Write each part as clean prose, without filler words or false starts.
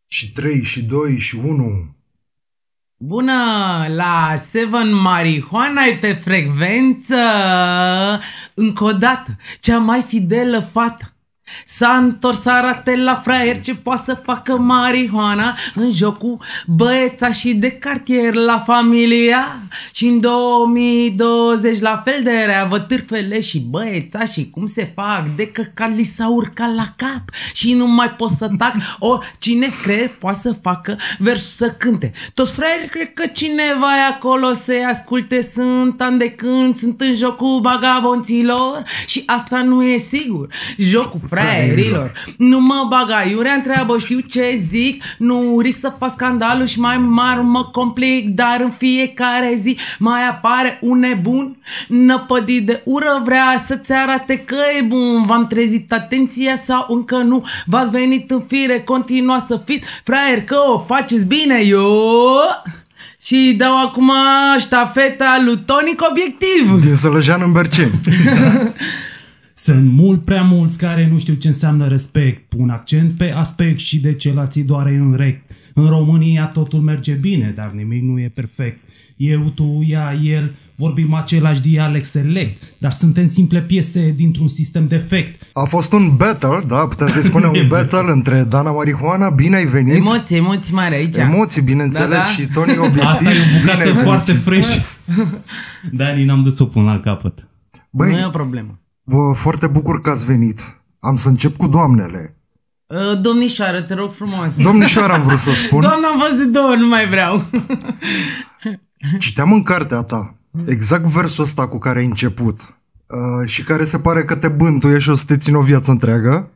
Și 3, și 2, și 1. Bună, la Seven Marihuana e pe frecvență. Încă o dată, cea mai fidelă fată s-a întors să arate la fraier ce poate să facă marihuana în jocul băieța și de cartier la familia. Și în 2020 la fel de rea văd târfele și băieța și cum se fac de căcat li s-a urcat la cap și nu mai pot să tac. Cine crede poate să facă versus să cânte. Toți fraierii cred că cineva e acolo să-i asculte, sunt ani de când sunt în jocul bagabonților și asta nu e sigur. Jocul fraierilor nu mă baga iurea, întreabă, știu ce zic, nu risc să fac scandalul și mai mare mă complic, dar în fiecare zi mai apare un nebun năpădit de ură, vrea să-ți arate că e bun. V-am trezit atenția sau încă nu? V-ați venit în fire, continua să fiți fraieri că o faceți bine, eu. Și dau acum ștafeta lui Tonic Obiectiv din Sălăjean în Berceni. Sunt mult prea mulți care nu știu ce înseamnă respect. Pun accent pe aspect și de ce la ți doare în rect. În România totul merge bine, dar nimic nu e perfect. Eu, tu, ea, el, vorbim același dialect select, dar suntem simple piese dintr-un sistem defect. A fost un battle, da, putem să-i spunem un battle între Dana Marihuana, bine ai venit. Emoții mari aici. Emoții, bineînțeles, da. Și Tony Obiectiv. Asta e o bucată foarte fresh. Dani, n-am dus-o până la capăt. Băi, nu e o problemă. Vă foarte bucur că ați venit. Am să încep cu doamnele. Domnișoară, te rog frumos. Domnișoară am vrut să spun. Doamna, am fost de 2 ori, nu mai vreau. Citeam în cartea ta exact versul ăsta cu care ai început și care se pare că te bântuie și o să te țin o viață întreagă.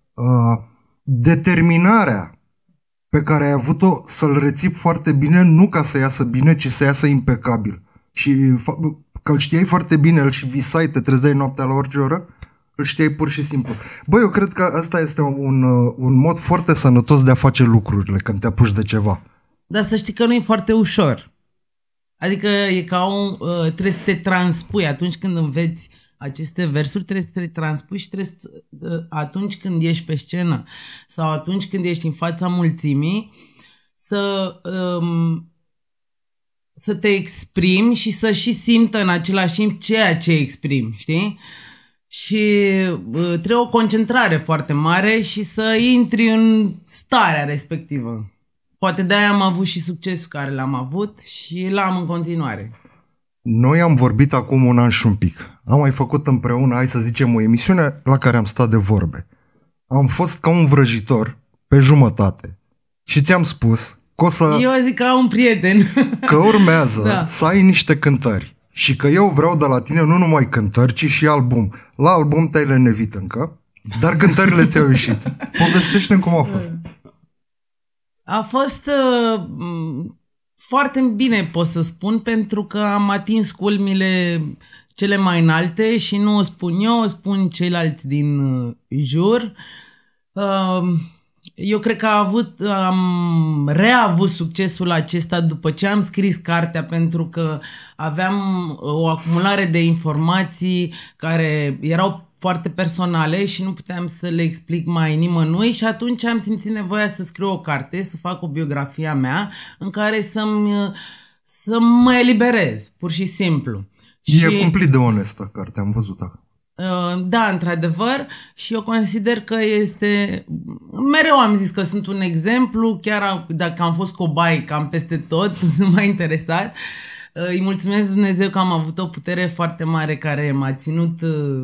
Determinarea pe care ai avut-o să-l reții foarte bine, nu ca să iasă bine, ci să iasă impecabil. Și că îl știai foarte bine, îl și visai, te trezeai noaptea la orice oră, îl știai pur și simplu. Băi, eu cred că asta este un mod foarte sănătos de a face lucrurile când te apuci de ceva. Dar să știi că nu e foarte ușor. Adică e ca trebuie să te transpui atunci când înveți aceste versuri, trebuie să te transpui și trebuie să, atunci când ești pe scenă sau atunci când ești în fața mulțimii să te exprimi și să și simtă în același timp ceea ce exprimi, știi? Și trebuie o concentrare foarte mare și să intri în starea respectivă. Poate de-aia am avut și succesul care l-am avut și l-am în continuare. Noi am vorbit acum un an și un pic. Am mai făcut împreună, hai să zicem, o emisiune la care am stat de vorbe. Am fost ca un vrăjitor pe jumătate și ți-am spus că o să... Eu zic ca un prieten. Că urmează da. Să ai niște cântări și că eu vreau de la tine nu numai cântări, ci și album. La album te-ai lenevit încă, dar cântările ți-au ieșit. Povestește-mi cum a fost. A fost foarte bine, pot să spun, pentru că am atins culmile cele mai înalte și nu o spun eu, o spun ceilalți din jur. Eu cred că am reavut succesul acesta după ce am scris cartea, pentru că aveam o acumulare de informații care erau foarte personale și nu puteam să le explic mai nimănui și atunci am simțit nevoia să scriu o carte, să fac o biografie a mea în care să mă eliberez, pur și simplu. E cumplit de onestă cartea, am văzut acum. Da, într-adevăr, și eu consider că este... Mereu am zis că sunt un exemplu, chiar dacă am fost cobai cam peste tot, nu m-a interesat. Îi mulțumesc Dumnezeu că am avut o putere foarte mare care m-a ținut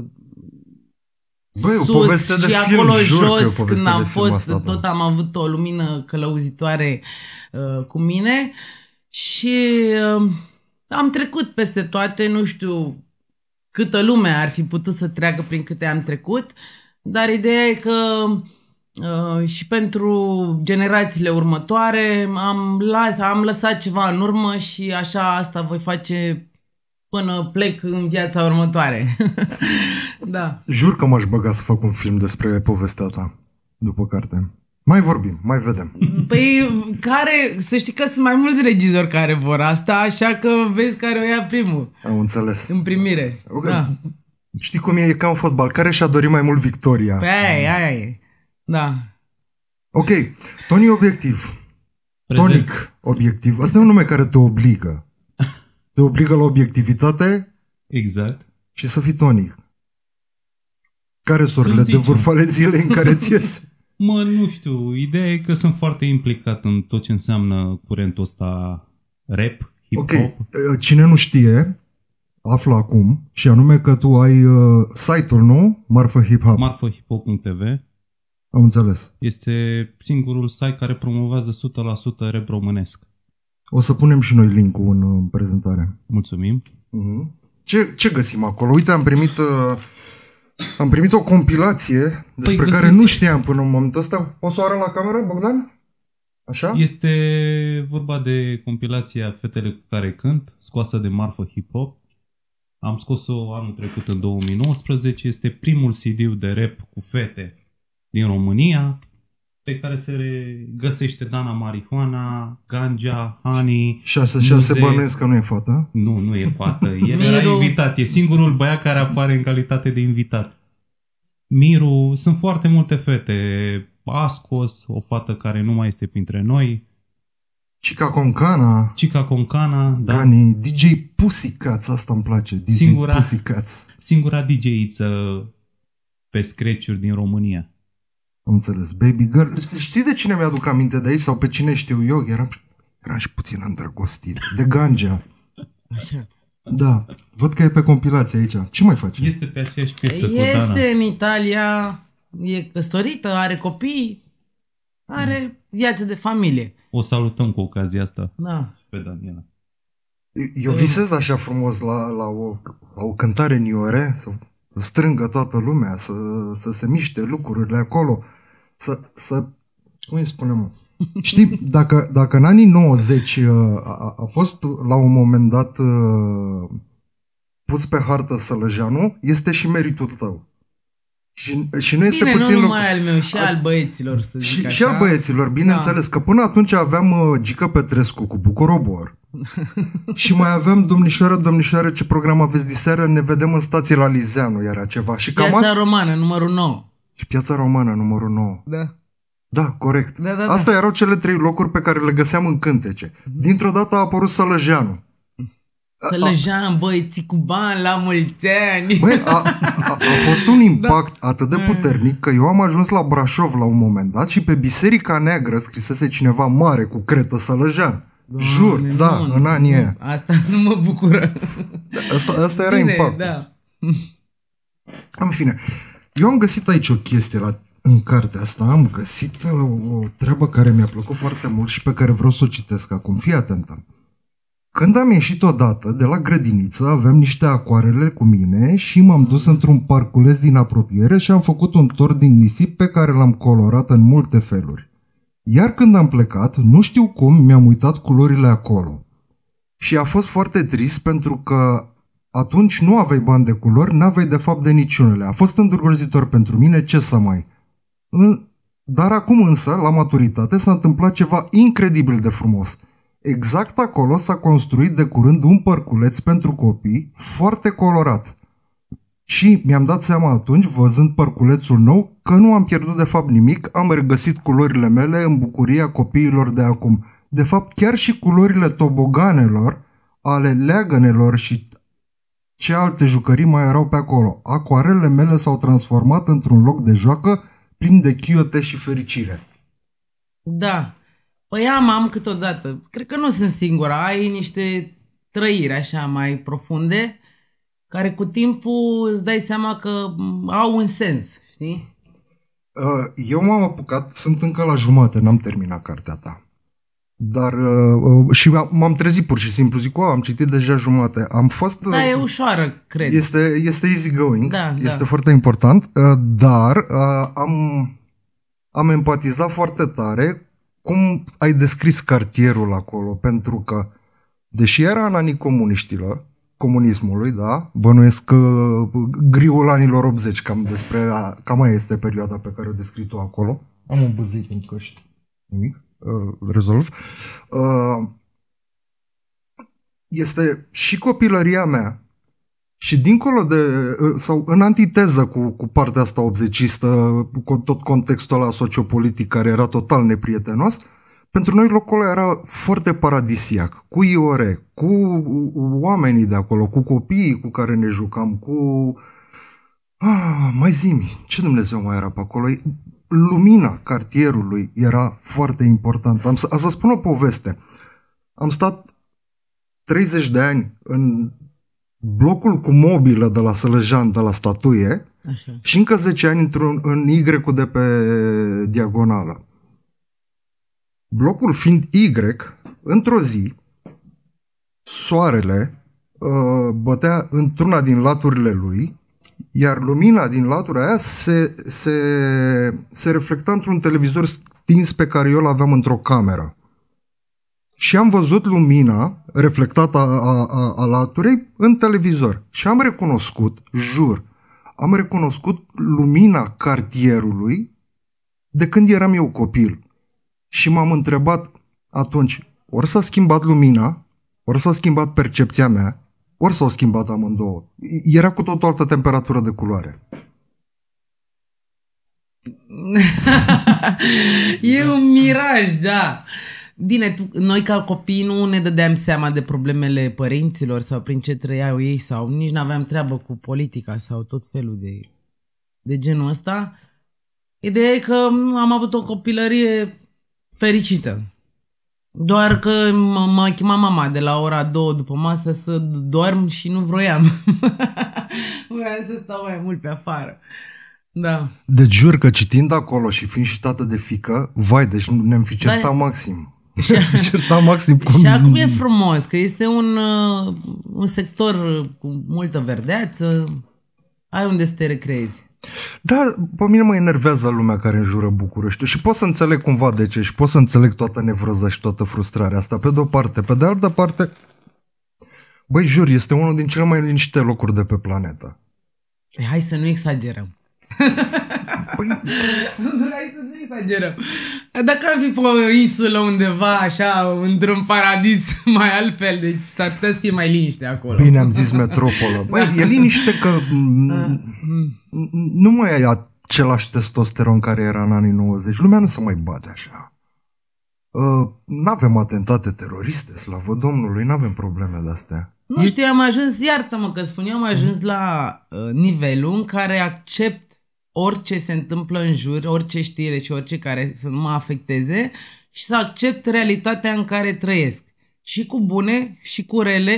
sus și acolo jos când am fost, tot am avut o lumină călăuzitoare cu mine și am trecut peste toate, nu știu câtă lume ar fi putut să treacă prin câte am trecut, dar ideea e că și pentru generațiile următoare am lăsat ceva în urmă și așa asta voi face până plec în viața următoare. Da. Jur că m-aș băga să fac un film despre povestea ta după carte. Mai vorbim, mai vedem. Păi, să știi că sunt mai mulți regizori care vor asta, așa că vezi care o ia primul. Am înțeles. În primire. Okay. Da. Știi cum e ca în fotbal? Care și-a dorit mai mult victoria? Păi aia e. Da. Ok, Tony Obiectiv. Prezent. Tonic Obiectiv. Asta e un nume care te obligă. Te obligă la obiectivitate Exact. și să fii tonic. Care sunt orele de zicem. vârf ale zilei în care ți iese? Mă, nu știu, ideea e că sunt foarte implicat în tot ce înseamnă curentul ăsta rap, Ok, hip-hop. cine nu știe, află acum, și anume că tu ai site-ul, nu? Marfă Hip Hop. Marfohip.tv Am înțeles. este singurul site care promovează 100% rap românesc. O să punem și noi link-ul în prezentare. Mulțumim. Mhm. Ce găsim acolo? Uite, am primit o compilație despre care găsiți. nu știam până în momentul ăsta. Poți să o arăt la cameră, Bogdan? Așa? Este vorba de compilația Fetele cu care cânt, scoasă de Marfă Hip Hop. Am scos-o anul trecut în 2019. Este primul CD de rap cu fete din România, pe care se găsește Dana Marihuana, Ganja, Honey, Se bănuiesc că nu e fată. Nu e fată. El era invitat. E singurul băiat care apare în calitate de invitat. Miru, sunt foarte multe fete. Ascos, o fată care nu mai este printre noi. Chica Concana, Chica Concana, da. Dani, DJ Pussycats, asta îmi place. DJ Singura- Pussycats. Singura DJ-iță pe scratch-uri din România. Am înțeles. Baby Girl. Știi de cine mi-aduc aminte de aici sau pe cine știu eu? Eram și puțin îndrăgostit. De Ganja. Așa. Da. Văd că e pe compilație aici. Ce mai faci? Este pe aceeași piesă cu Dana. Este în Italia, e căsătorită, are copii, are viață de familie. O salutăm cu ocazia asta Da. pe Daniela. Eu visez așa frumos la o cântare în iore, să strângă toată lumea, să se miște lucrurile acolo, să cum îi spunem, mă? Știi, dacă în anii 90 a fost la un moment dat pus pe hartă Sălăjeanu, este și meritul tău. Și nu este Bine, puțin nu lucru. numai al meu, și al băieților, să zic Și așa. al băieților, bineînțeles, că până atunci aveam Gică Petrescu cu Bucorobor. Și mai aveam domnișoară, ce program aveți diseară, ne vedem în stație la Lizeanu, era ceva. Și cam Piața asta... Romană, numărul 9. Și Piața Romană, numărul 9. Da. Da, corect. Da. Astea erau cele 3 locuri pe care le găseam în cântece. Dintr-o dată a apărut Sălăjeanu. Sălăjean, băieții cu bani la mulți ani. Băi, a fost un impact atât de puternic că eu am ajuns la Brașov la un moment dat și pe Biserica Neagră scrisese cineva mare cu cretă Sălăjean. Jur, da, în anii aia. Asta nu mă bucură. Asta era Bine, impactul. da. În fine, eu am găsit aici o chestie în cartea asta, am găsit o treabă care mi-a plăcut foarte mult și pe care vreau să o citesc acum. Fii atentă. Când am ieșit odată de la grădiniță, aveam niște acoarele cu mine și m-am dus într-un parculeț din apropiere și am făcut un tor din nisip pe care l-am colorat în multe feluri. Iar când am plecat, nu știu cum, mi-am uitat culorile acolo. Și a fost foarte trist pentru că atunci nu aveai bani de culori, n-aveai de fapt de niciunele. A fost îngrozitor pentru mine, ce să mai... Dar acum însă, la maturitate, s-a întâmplat ceva incredibil de frumos. Exact acolo s-a construit de curând un parculeț pentru copii, foarte colorat. Și mi-am dat seama atunci, văzând parculețul nou, că nu am pierdut de fapt nimic, am regăsit culorile mele în bucuria copiilor de acum. De fapt, chiar și culorile toboganelor, ale leagănelor și ce alte jucării mai erau pe acolo. Acoarele mele s-au transformat într-un loc de joacă plin de chiote și fericire. Da. Păi am câteodată. Cred că nu sunt singura. Ai niște trăiri așa mai profunde care cu timpul îți dai seama că au un sens, știi? Eu m-am apucat, sunt încă la jumate, n-am terminat cartea ta. Dar și m-am trezit pur și simplu, zic, am citit deja jumate. Am fost... Da, e ușoară, cred. Este easy going, Da, este da. foarte important, dar am empatizat foarte tare cum ai descris cartierul acolo, pentru că, deși era în anii comunismului, da, bănuiesc că griul anilor 80, cam aia este perioada pe care o descrii tu acolo. Am un băzit în căști, nimic, rezolv. Este și copilăria mea Și dincolo de, sau în antiteză cu partea asta obzecistă, cu tot contextul ăla sociopolitic care era total neprietenos, pentru noi locul ăla era foarte paradisiac, cu Iore, cu oamenii de acolo, cu copiii cu care ne jucam, cu... mai zi-mi, ce Dumnezeu mai era pe acolo? Lumina cartierului era foarte importantă. Am să spun o poveste. Am stat 30 de ani în blocul cu mobilă de la Sălăjan, de la Statuie, Așa. și încă 10 ani în Y-ul de pe diagonală. Blocul fiind Y, într-o zi, soarele bătea într-una din laturile lui, iar lumina din latura aia se reflecta într-un televizor stins pe care eu îl aveam într-o cameră. Și am văzut lumina reflectată a laturei în televizor. Și am recunoscut, jur, am recunoscut lumina cartierului de când eram eu copil. Și m-am întrebat atunci, ori s-a schimbat lumina, ori s-a schimbat percepția mea, ori s-au schimbat amândouă. Era cu tot o altă temperatură de culoare. E un miraj, da. Bine, noi ca copii nu ne dădeam seama de problemele părinților sau prin ce trăiau ei sau nici n-aveam treabă cu politica sau tot felul de genul ăsta. Ideea e că am avut o copilărie fericită. Doar că mă chema mama de la ora 2 după masă să dorm și nu vroiam. Vreau să stau mai mult pe afară. Da. Deci jur că citind acolo și fiind și tată de fiică, vai, deci ne-am fi certat maxim. Și acum e frumos, că este un sector cu multă verdeață, ai unde să te recreezi. Da, pe mine mă enervează lumea care înjură Bucureștiul și pot să înțeleg cumva de ce și pot să înțeleg toată nevroza și toată frustrarea asta, pe de-o parte. Pe de altă parte, băi, jur, este unul din cele mai liniștite locuri de pe planetă. Hai să nu exagerăm. Păi... Hai să nu exagerăm. Dacă am fi pe o insulă undeva, așa, într-un paradis mai altfel, deci s-ar putea să fie mai liniște acolo. Bine, am zis metropolă. Băi, e liniște că nu mai ai același testosteron care era în anii 90. Lumea nu se mai bate așa. N-avem atentate teroriste, slavă Domnului, n-avem probleme de-astea. Nu știu, am ajuns, iartă-mă că spun, eu am ajuns la nivelul în care accept orice se întâmplă în jur, orice știre și orice care să nu mă afecteze și să accept realitatea în care trăiesc. Și cu bune și cu rele,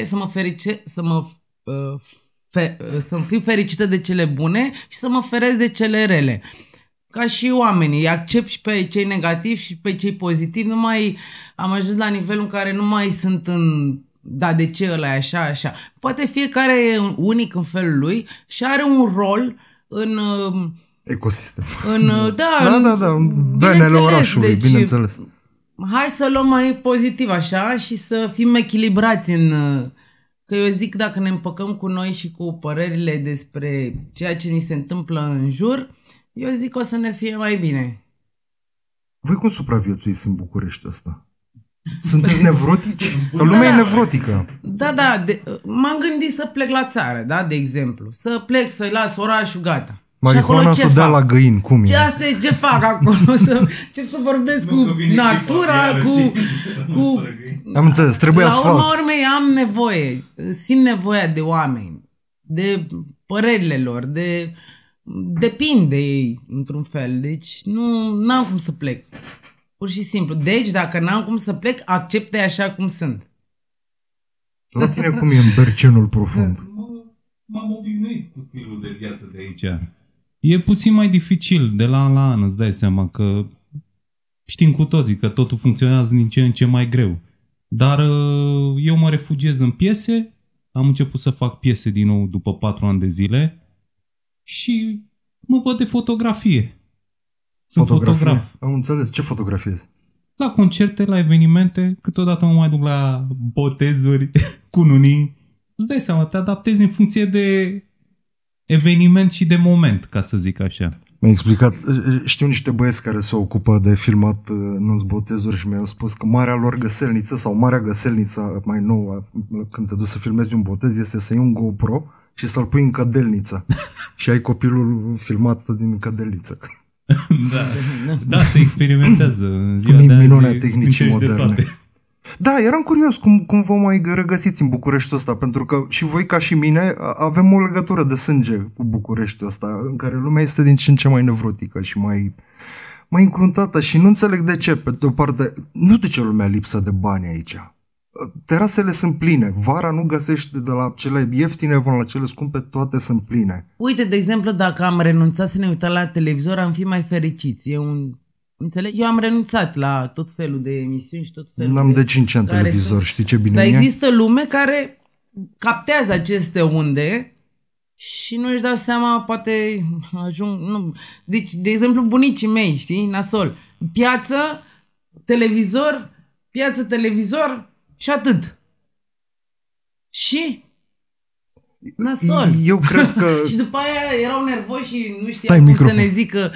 să fiu fericită de cele bune și să mă feresc de cele rele. Ca și oamenii, îi accept și pe cei negativi și pe cei pozitivi, nu mai am ajuns la nivelul în care nu mai sunt în da, de ce ăla e așa, așa. Poate fiecare e unic în felul lui și are un rol în ecosistem. Da, în venele orașului, deci, bineînțeles. Hai să luăm mai pozitiv așa și să fim echilibrați în... Că eu zic, dacă ne împăcăm cu noi și cu părerile despre ceea ce ni se întâmplă în jur, eu zic că o să ne fie mai bine. Voi cum supraviețuiți în București ăsta? Sunteți nevrotici? Că lumea e nevrotică. Da, m-am gândit să plec la țară, da, de exemplu. Să plec, să-i las orașul, gata. Marihuana să dea la găini, cum e? Asta e ce fac acolo, să vorbesc cu natura, cu... Am înțeles, trebuie asfalt. La urma urmei am nevoie, simt nevoia de oameni, de părerile lor, depind de ei, într-un fel. Deci nu am cum să plec. Pur și simplu. Deci, dacă n-am cum să plec, accept-i așa cum sunt. La tine cum e în Bercenul profund? M-am obișnuit cu stilul de viață de aici. E puțin mai dificil de la an la an, îți dai seama că știm cu toții că totul funcționează din ce în ce mai greu. Dar eu mă refugiez în piese, am început să fac piese din nou după 4 ani de zile și mă văd de fotografie. Sunt fotograf. Am înțeles. Ce fotografiezi? La concerte, la evenimente, câteodată mă mai duc la botezuri, cununii. Îți dai seama, te adaptezi în funcție de eveniment și de moment, ca să zic așa. Mi-a explicat, știu niște băieți care se ocupă de filmat nu-ți botezuri și mi-au spus că marea lor găselniță sau marea găselniță mai nouă când te duci să filmezi un botez este să iei un GoPro și să-l pui în cădelniță. Și ai copilul filmat din cădelniță. Da, se experimentează în ziua de azi. Minunea tehnicii moderne. Da, eram curios cum vă mai regăsiți în Bucureștiul ăsta, pentru că și voi ca și mine avem o legătură de sânge cu Bucureștiul ăsta, în care lumea este din ce în ce mai nevrotică și mai încruntată și nu înțeleg de ce. Pe de o parte, nu duce lumea lipsă de bani aici. Terasele sunt pline, vara nu găsești de la cele ieftine până la cele scumpe, toate sunt pline. Uite, de exemplu, dacă am renunțat să ne uităm la televizor, am fi mai fericiți. Înțeleg? Eu am renunțat la tot felul de emisiuni și tot felul N-am de 5 ani televizor, știi ce bine Dar e? există lume care captează aceste unde și nu își dau seama, poate ajung... Nu. Deci, de exemplu, bunicii mei, știi, nasol, piață, televizor și atât. Și... nasol. Eu cred că... Și după aia erau nervoși și nu știau cum să ne zică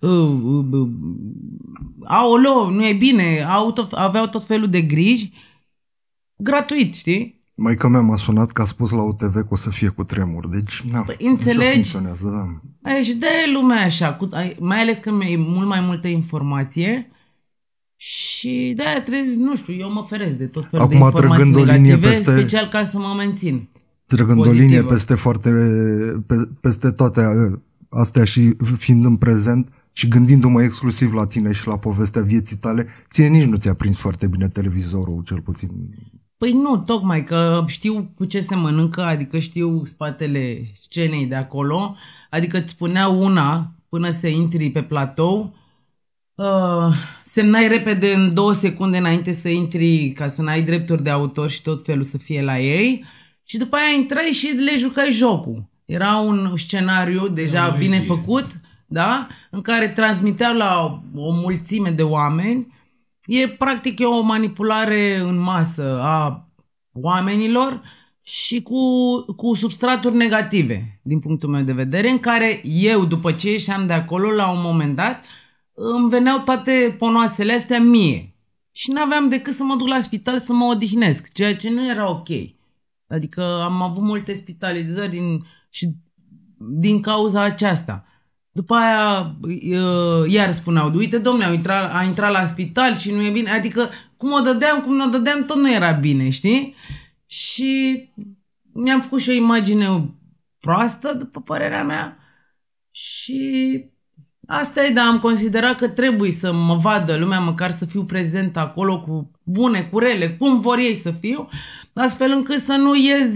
aoleo, nu e bine, aveau tot felul de griji gratuit, știi? Maica mea m-a sunat că a spus la OTV că o să fie cu tremur, deci înțelegi? Așa funcționează, da. Și de-aia lumea așa, mai ales că e mult mai multă informație și de-aia nu știu, eu mă feresc de tot felul de informații negative, special ca să mă mențin. Trăgând o linie peste toate astea și fiind în prezent și gândindu-mă exclusiv la tine și la povestea vieții tale, ție nici nu ți-a prins foarte bine televizorul, cel puțin. Păi nu, tocmai că știu cu ce se mănâncă, adică știu spatele scenei de acolo, adică îți spunea una până să intri pe platou, semnai repede în 2 secunde înainte să intri ca să n-ai drepturi de autor și tot felul să fie la ei. Și după aia intrai și le jucai jocul. Era un scenariu deja bine făcut, da? În care transmiteau la o mulțime de oameni. Practic o manipulare în masă a oamenilor și cu substraturi negative, din punctul meu de vedere, în care eu, după ce ieșeam de acolo, la un moment dat, îmi veneau toate ponoasele astea mie. Și n-aveam decât să mă duc la spital să mă odihnesc, ceea ce nu era ok. Adică am avut multe spitalizări din cauza aceasta. După aia iar spuneau, uite domnule, a intrat la spital și nu e bine. Adică cum o dădeam, tot nu era bine, știi? Și mi-am făcut și o imagine proastă, după părerea mea. Și asta e, dar am considerat că trebuie să mă vadă lumea, măcar să fiu prezent acolo cu bune, cu rele, cum vor ei să fiu, astfel încât să nu ies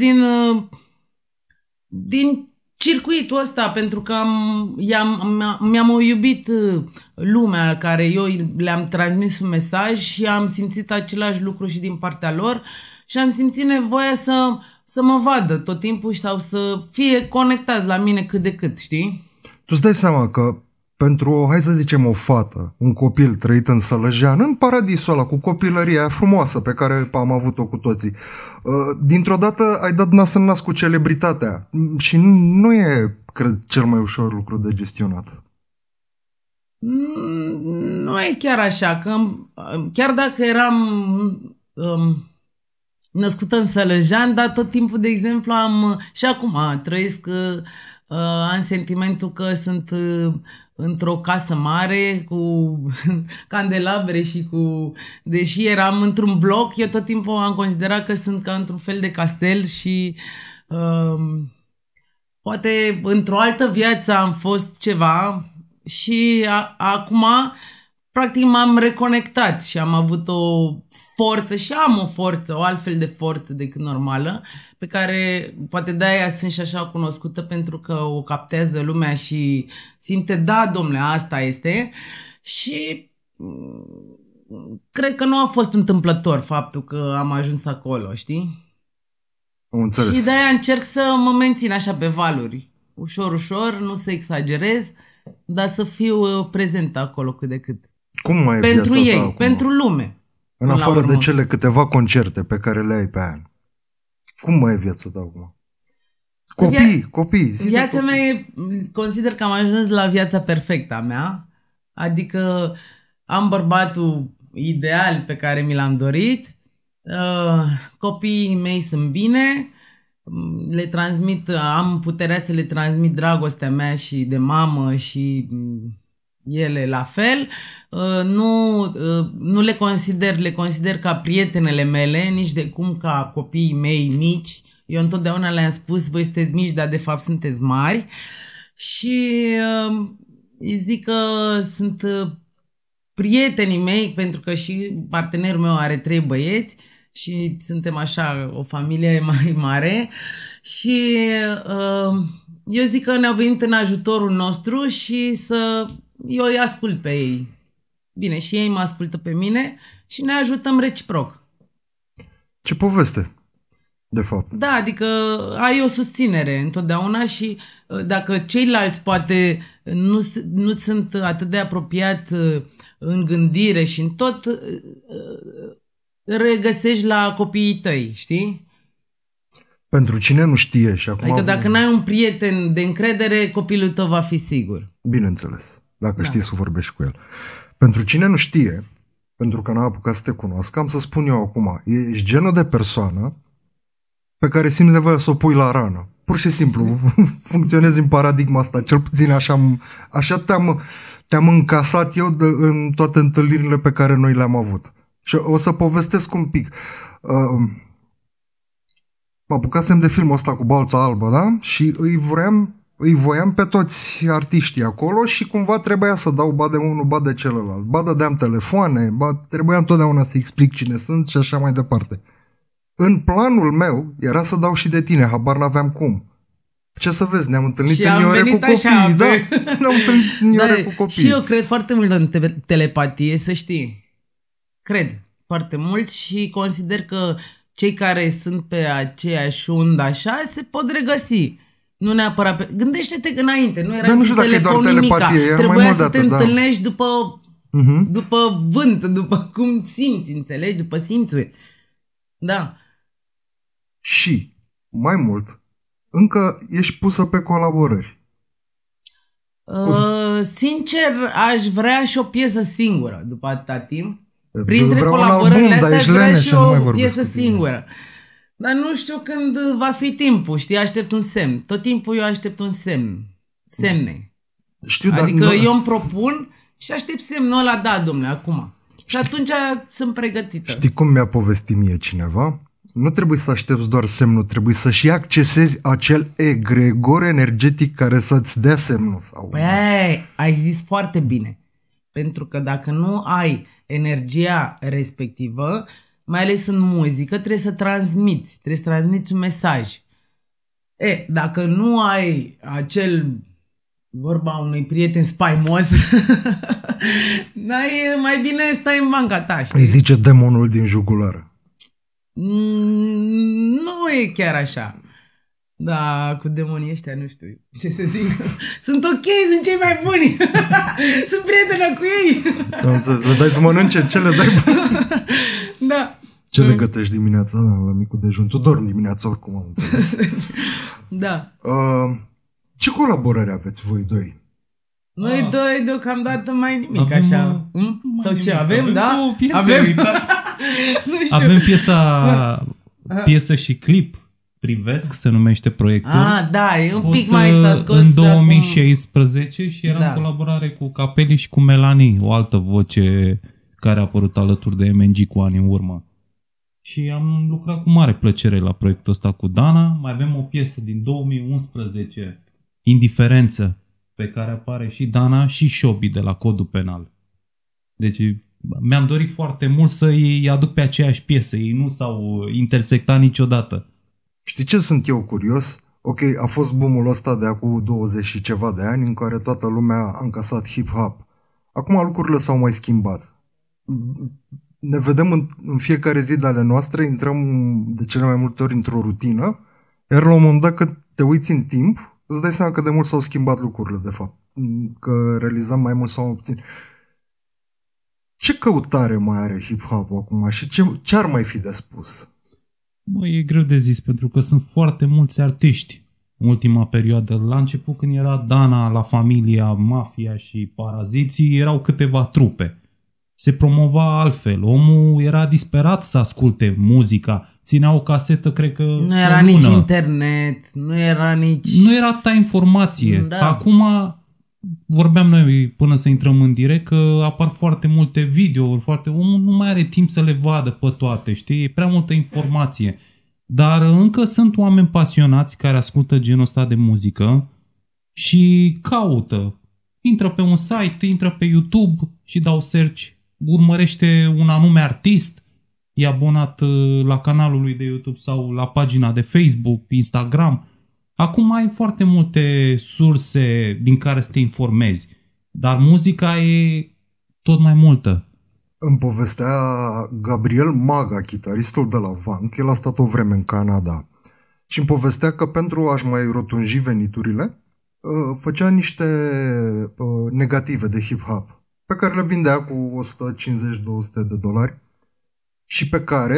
din circuitul ăsta, pentru că mi-am iubit lumea care eu le-am transmis un mesaj și am simțit același lucru și din partea lor și am simțit nevoia să mă vadă tot timpul sau să fie conectați la mine cât de cât, știi? Tu îți dai seama că pentru, hai să zicem, o fată, un copil trăit în Sălăjean, în paradisul ăla, cu copilăria frumoasă pe care am avut-o cu toții, dintr-o dată ai dat nas în nas cu celebritatea și nu e, cred, cel mai ușor lucru de gestionat. Nu e chiar așa, că chiar dacă eram născută în Sălăjean, dar tot timpul, de exemplu, și acum trăiesc, am sentimentul că sunt într-o casă mare cu candelabre și deși eram într-un bloc, eu tot timpul am considerat că sunt ca într-un fel de castel și poate într-o altă viață am fost ceva și acum practic m-am reconectat și am avut o forță și am o forță, o altfel de forță decât normală, pe care poate de-aia sunt și așa cunoscută, pentru că o captează lumea și simte, da, domnule, asta este. Și cred că nu a fost întâmplător faptul că am ajuns acolo, știi? Înțeles. Și de-aia încerc să mă mențin așa pe valuri. Ușor, ușor, nu să exagerez, dar să fiu prezent acolo cât de cât. Cum mai e pentru viața ei, ta acum? pentru lume. În afară de cele câteva concerte pe care le ai pe an. Cum mai e viața ta acum? Copii. Viața mea consider că am ajuns la viața perfectă a mea. Adică am bărbatul ideal pe care mi l-am dorit. Copiii mei sunt bine. le transmit, am puterea să le transmit dragostea mea și de mamă și ele la fel. Nu le consider ca prietenele mele, nici de cum ca copiii mei mici. Eu întotdeauna le-am spus, voi sunteți mici, dar de fapt sunteți mari. Și îi zic că sunt prietenii mei, pentru că și partenerul meu are 3 băieți și suntem așa o familie mai mare. Și eu zic că ne-au venit în ajutorul nostru și eu îi ascult pe ei. Bine, și ei mă ascultă pe mine și ne ajutăm reciproc. Ce poveste, de fapt. Da, adică ai o susținere întotdeauna și dacă ceilalți poate nu sunt atât de apropiat în gândire și în tot, regăsești la copiii tăi, știi? Pentru cine nu știe și acum... Adică dacă n-ai un prieten de încredere, copilul tău va fi sigur. Bineînțeles, dacă știi să vorbești cu el. Pentru cine nu știe, pentru că n-a apucat să te cunosc, am să spun eu acum, ești genul de persoană pe care simți nevoia să o pui la rană. Pur și simplu, funcționezi în paradigma asta, cel puțin așa te-am încasat eu în toate întâlnirile pe care noi le-am avut. Și o să povestesc un pic. Mă apucasem de filmul ăsta cu Balta Albă, da? Și îi voiam pe toți artiștii acolo și cumva trebuia să dau ba de unul, ba de celălalt. Ba dădeam telefoane, trebuia întotdeauna să explic cine sunt și așa mai departe. În planul meu era să dau și de tine, habar n-aveam cum. Ce să vezi, ne-am întâlnit și în ore cu copii, da? Ne-am întâlnit în ore cu copii. Și eu cred foarte mult în telepatie, să știi. Cred foarte mult și consider că cei care sunt pe aceeași undă așa se pot regăsi. Nu neapărat pe... Gândește-te că înainte, nu era nu știu dacă e doar telepatie, era trebuia mai mult să te dată, întâlnești după vânt, după cum simți, înțelegi? După simțuri. Da. Și, mai mult, încă ești pusă pe colaborări. Sincer, aș vrea și o piesă singură după atâta timp. Printre vreau colaborările astea aș vrea și o piesă piesă singură. Dar nu știu când va fi timpul, știi? Aștept un semn. Tot timpul eu aștept un semn. Semne. Știu, adică eu îmi propun și aștept semnul ăla, da, domnule, acum. Și atunci sunt pregătită. Știi cum mi-a povestit mie cineva? Nu trebuie să aștepți doar semnul, trebuie să și accesezi acel egregor energetic care să-ți dea semnul. Sau... Păi ai zis foarte bine. Pentru că dacă nu ai energia respectivă, mai ales în muzică, trebuie să transmiți un mesaj. Dacă nu ai acel, vorba unui prieten spaimos, mai bine stai în banca ta. Știi? Îi zice demonul din jugulară. Nu e chiar așa. Da, cu demonii ăștia nu știu ce să zic. Sunt ok, sunt cei mai buni. Sunt prietenă cu ei. Le dai să mănânce, ce le dai? Da. Ce le gătești dimineața la micul dejun? Tu dormi dimineața oricum, am înțeles. Da. Ce colaborări aveți voi doi? Noi doi deocamdată mai nimic așa. Sau ce? Avem, da? Avem avem piesă și clip. Privesc, se numește proiectul. Da, e un pic mai s-a scos în 2016 și era în colaborare cu Capeli și cu Melanie, o altă voce care a apărut alături de MNG cu ani în urmă. Și am lucrat cu mare plăcere la proiectul ăsta cu Dana. Mai avem o piesă din 2011, Indiferență, pe care apare și Dana și Șobi de la Codul Penal. Deci mi-am dorit foarte mult să-i aduc pe aceeași piesă. Ei nu s-au intersectat niciodată. Știi ce sunt eu curios? Ok, a fost boom-ul ăsta de acum 20 și ceva de ani în care toată lumea a încasat hip-hop. Acum lucrurile s-au mai schimbat. Ne vedem în fiecare zi de ale noastre, intrăm de cele mai multe ori într-o rutină, iar la un moment dat când te uiți în timp, îți dai seama că de mult s-au schimbat lucrurile, de fapt. Că realizăm mai mult sau mai puțin. Ce căutare mai are hip-hop acum și ce ar mai fi de spus? E greu de zis, pentru că sunt foarte mulți artiști în ultima perioadă. La început, când era Dana, La Familia, Mafia și Paraziții, erau câteva trupe. Se promova altfel. Omul era disperat să asculte muzica țineau o casetă, cred că Nu era nici internet, nu era nici... Nu era ta informație. Da. Acum vorbeam noi până să intrăm în direct că apar foarte multe videouri, omul nu mai are timp să le vadă pe toate, știi? E prea multă informație. Dar încă sunt oameni pasionați care ascultă genul ăsta de muzică și caută. Intră pe un site, intră pe YouTube și dau search, urmărește un anume artist, e abonat la canalul lui de YouTube sau la pagina de Facebook, Instagram. Acum ai foarte multe surse din care să te informezi, dar muzica e tot mai multă. Îmi povestea Gabriel Maga, chitaristul de la Vank, el a stat o vreme în Canada și îmi povestea că pentru a-și mai rotunji veniturile, făcea niște negative de hip-hop pe care le vindea cu $150-200 și pe care,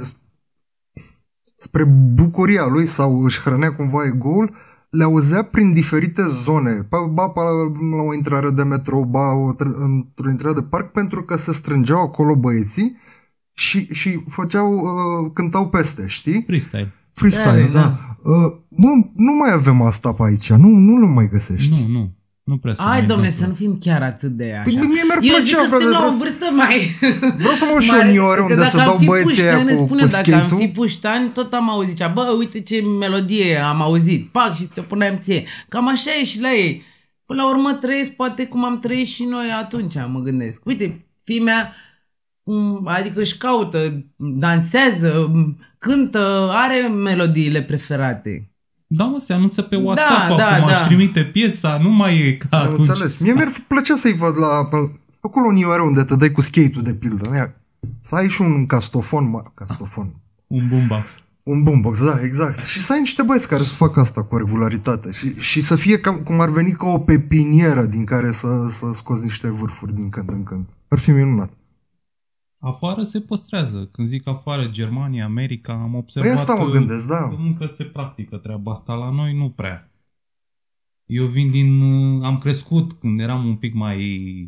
spre bucuria lui sau își hrănea cumva ego-ul, le auzea prin diferite zone, ba la o intrare de metrou, ba într-o intrare de parc, pentru că se strângeau acolo băieții și cântau peste, știi? Freestyle, da. Nu mai avem asta pe aici, nu le mai găsești. Nu prea. Hai, dom'le, să nu fim chiar atât de așa. Mie mi-ar Eu zic plăcea, că suntem la o vârstă mai... Vreau să mă uit și eu în ore unde să dau băieții aia cu skate-ul. Dacă am fi puștani, tot am auzit. Bă, uite ce melodie am auzit. Pac, și ți-o puneam ție. Cam așa e și la ei. Până la urmă trăiesc poate cum am trăit și noi atunci, mă gândesc. Uite, fimea, adică își caută, dansează, cântă, are melodiile preferate. Da, mă, se anunță pe WhatsApp acum, își trimite piesa, nu mai e ca atunci. Înțeles. Mie mi-ar plăcea să-i văd acolo în Ioare unde te dai cu skate-ul de pildă. Să ai și un castofon. Un boombox. Un boombox, da, exact. Și să ai niște băieți care să facă asta cu regularitate și să fie cum ar veni ca o pepinieră din care să scoți niște vârfuri din când în când. Ar fi minunat. Afară se păstrează. Când zic afară, Germania, America, am observat asta mă gândesc, da. Că încă se practică treaba asta. La noi nu prea. Eu am crescut când eram un pic mai...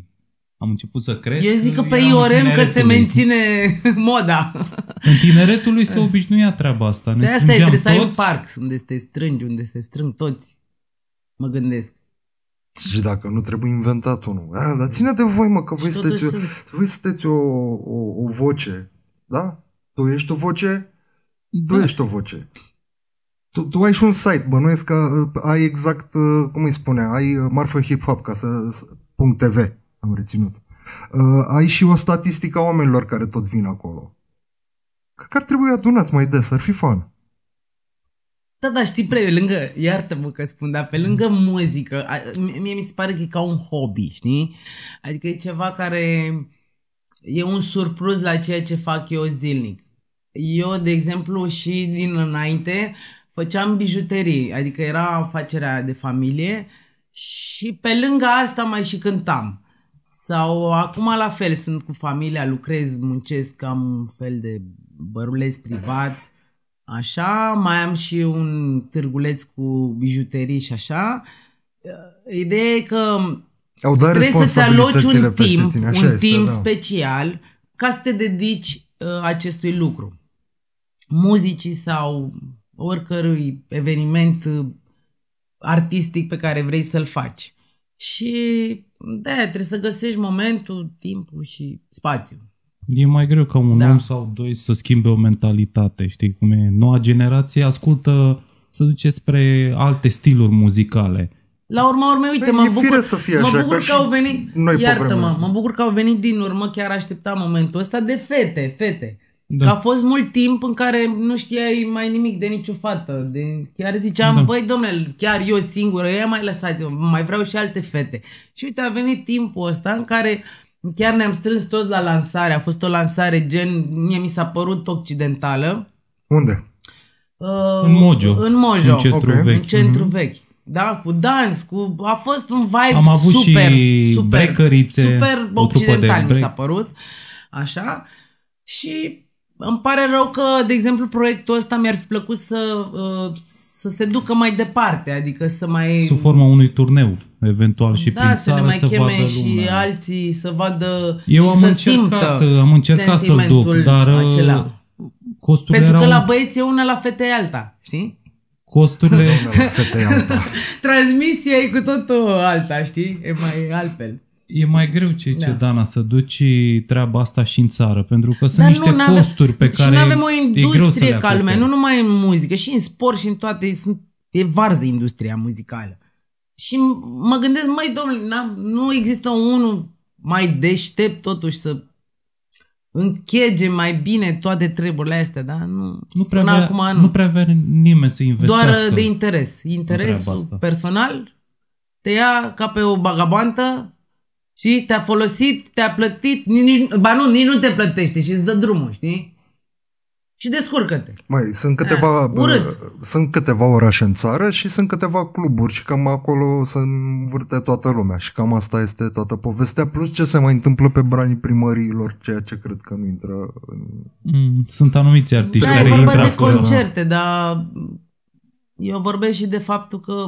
Am început să cresc. Eu zic că pe Iorem că se menține moda. În tineretul lui se obișnuia treaba asta. De asta trebuie să ai un parc unde te strângi, unde se strâng toți. Mă gândesc. Și dacă nu trebuie inventat unul. Dar ține de voi, mă, că voi sunteți o voce. Da? Tu ești o voce? Tu ești o voce. Tu ai și un site, bănuiesc că ai exact, cum îi spune, ai marfă hip-hop, .tv, am reținut. Ai și o statistică a oamenilor care tot vin acolo. Cred că ar trebui adunați mai des, ar fi fun. Da, știi, pe lângă, iartă-mă că spun, dar pe lângă muzică, mie mi se pare că e ca un hobby, știi? Adică e ceva care e un surplus la ceea ce fac eu zilnic. Eu, de exemplu, și din înainte făceam bijuterii, adică era afacerea de familie și pe lângă asta mai și cântam. Sau acum la fel, sunt cu familia, lucrez, muncesc, am un fel de băruleț privat. Așa, mai am și un târguleț cu bijuterii și așa. Ideea e că trebuie să-ți aloci un timp special ca să te dedici acestui lucru. Muzicii sau oricărui eveniment artistic pe care vrei să-l faci. Și de-aia trebuie să găsești momentul, timpul și spațiul. E mai greu ca un om sau doi să schimbe o mentalitate, știi cum e? Noua generație ascultă, se duce spre alte stiluri muzicale. La urma urmei, uite, mă bucur că au venit, mă bucur că au venit din urmă, chiar așteptam momentul ăsta de fete. Da. Că a fost mult timp în care nu știai mai nimic de nicio fată. Chiar ziceam, băi, domnule, chiar eu singură, ia mai lăsați-mă, mai vreau și alte fete. Și uite, a venit timpul ăsta în care chiar ne-am strâns toți la lansare. A fost o lansare gen, mie mi s-a părut occidentală. Unde? În Mojo. În centru vechi. Da, cu dans, a fost un vibe am avut și breakerițe, super occidental mi s-a părut. Așa. Și îmi pare rău că, de exemplu, proiectul ăsta mi-ar fi plăcut să se ducă mai departe, adică să mai... Sub forma unui turneu, eventual și prin țară, să ne mai cheme și alții să vadă eu am încercat să-l duc, dar costurile Pentru că erau... la băieți e una, la fete e alta, știi? Costurile... Doamne, la fete e alta. Transmisia e cu totul alta, știi? E mai altfel. E mai greu ce zice Dana, să duci treaba asta și în țară, pentru că sunt Dar niște costuri pe care și nu avem o e greu să industrie le ca lumea, acoperi. nu numai în muzică, și în sport și în toate, e varză industria muzicală. Și mă gândesc, măi, domnule, nu există unul mai deștept totuși să închege mai bine toate treburile astea, da? Nu prea avea nimeni să investească. Doar de interes. Interesul personal te ia ca pe o bagabantă și te-a folosit, te-a plătit, nici nu te plătește și îți dă drumul, știi? Și descurcă-te. Mai sunt câteva orașe în țară și sunt câteva cluburi și cam acolo se învârte toată lumea și cam asta este toată povestea, plus ce se mai întâmplă pe banii primăriilor, ceea ce cred că nu intră în... Sunt anumiți artiști da, care intră intră de acolo. concerte, dar eu vorbesc și de faptul că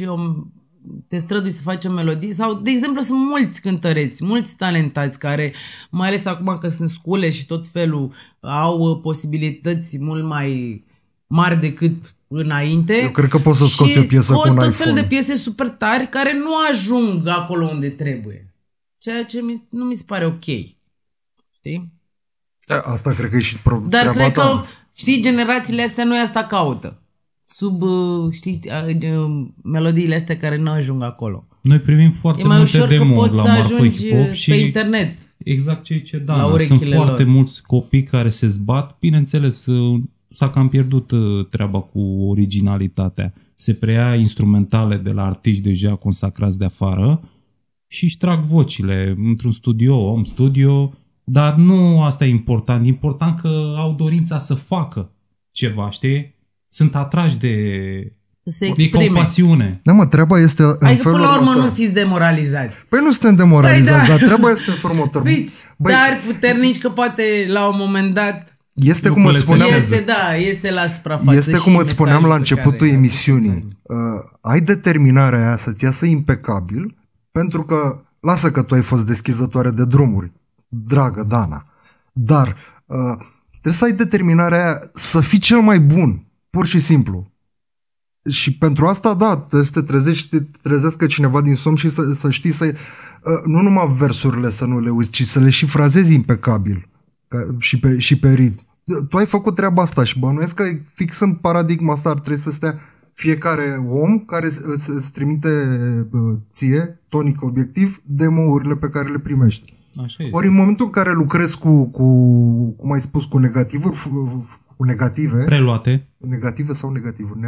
te strădui să faci o melodie sau, de exemplu, sunt mulți cântăreți, mulți talentați care, mai ales acum că sunt scule și tot felul, au posibilități mult mai mari decât înainte. Eu cred că poți să scoți o piesă cu un iPhone. Și scot tot fel de piese super tari care nu ajung acolo unde trebuie. Ceea ce nu mi se pare ok. Știi? Asta cred că e și Dar treaba cred ta. că, știi, generațiile astea nu asta caută. Sub, știi, melodiile astea care nu ajung acolo. Noi primim foarte multe demo-uri la Marfă Hip Hop și pe internet. Exact ce zice Dana. Sunt foarte mulți copii care se zbat. Bineînțeles, s-a cam pierdut treaba cu originalitatea. Se preia instrumentale de la artiști deja consacrați de afară și își trag vocile într-un studio, home studio, dar nu asta e important. E important că au dorința să facă ceva, știi? Sunt atrași de compasiune. Da, mă, treaba este în adică, felul până la urmă, următor. nu fiți demoralizați. Păi nu suntem demoralizați, dar treaba este în felul următor. Fiți tari, puternici, că poate la un moment dat este cum îți spuneam, iese la suprafață. Este cum îți spuneam la începutul emisiunii. Ai determinarea aia să-ți iasă impecabil, pentru că, lasă că tu ai fost deschizătoare de drumuri, dragă Dana, dar trebuie să ai determinarea aia să fii cel mai bun, pur și simplu. Și pentru asta, da, trebuie să te trezești și te trezească cineva din somn și să știi să... nu numai versurile să nu le uiți, ci să le și frazezi impecabil și pe ritm. Tu ai făcut treaba asta și bănuiesc că fix în paradigma asta ar trebui să stea fiecare om care îți trimite ție, tonic obiectiv, demo-urile pe care le primești. Ori în momentul în care lucrezi cum ai spus, cu negativuri, cu negative... Preluate. Negative sau negativuri?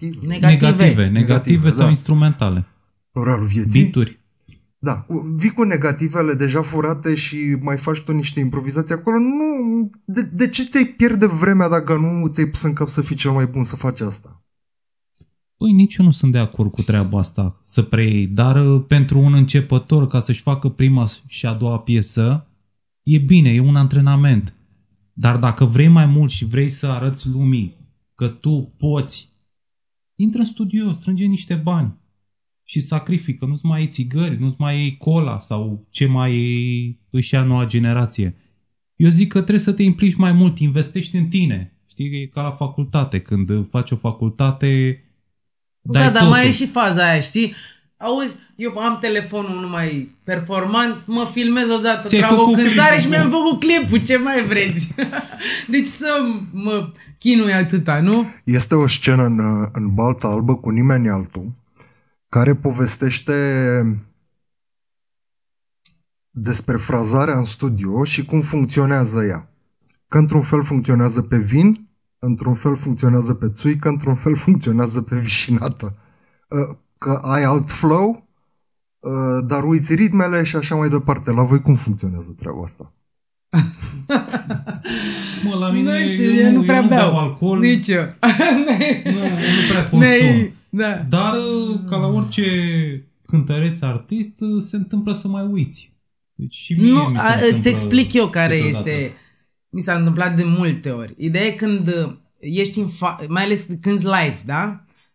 Negative sau instrumentale. Oralul vieții. Beat-uri. Da, vii cu negativele deja furate și mai faci tu niște improvizații acolo. Nu, de ce ți-ai pierde vremea dacă nu ți-ai pus în cap să fii cel mai bun să faci asta? Păi nici eu nu sunt de acord cu treaba asta, să preiei, dar pentru un începător, ca să-și facă prima și a doua piesă, e bine, e un antrenament. Dar dacă vrei mai mult și vrei să arăți lumii că tu poți, intră în studio, strânge niște bani și sacrifică, nu-ți mai iei țigări, nu-ți mai iei cola sau ce mai își ia noua generație. Eu zic că trebuie să te implici mai mult, investești în tine. Știi, e ca la facultate, când faci o facultate... Da, dar mai e și faza aia, știi? Auzi, eu am telefonul numai performant, mă filmez odată, trag o cântare și mi-am făcut clipul, ce mai vreți? Deci să mă chinui atâta, nu? Este o scenă în Balta Albă cu nimeni altul, care povestește despre frazarea în studio și cum funcționează ea. Că într-un fel funcționează pe vin, într-un fel funcționează pe țuică, într-un fel funcționează pe vișinată. Că ai alt flow, dar uiți ritmele și așa mai departe. La voi cum funcționează treaba asta? Mă, la mine nu știu, eu nu prea beau alcool. Nici eu. nu prea consum. Da. Dar ca la orice cântăreț artist se întâmplă să mai uiți. Deci și mie nu, mi se îți explic eu care câteodată. este. Mi s-a întâmplat de multe ori. Ideea e când ești mai ales când live, da?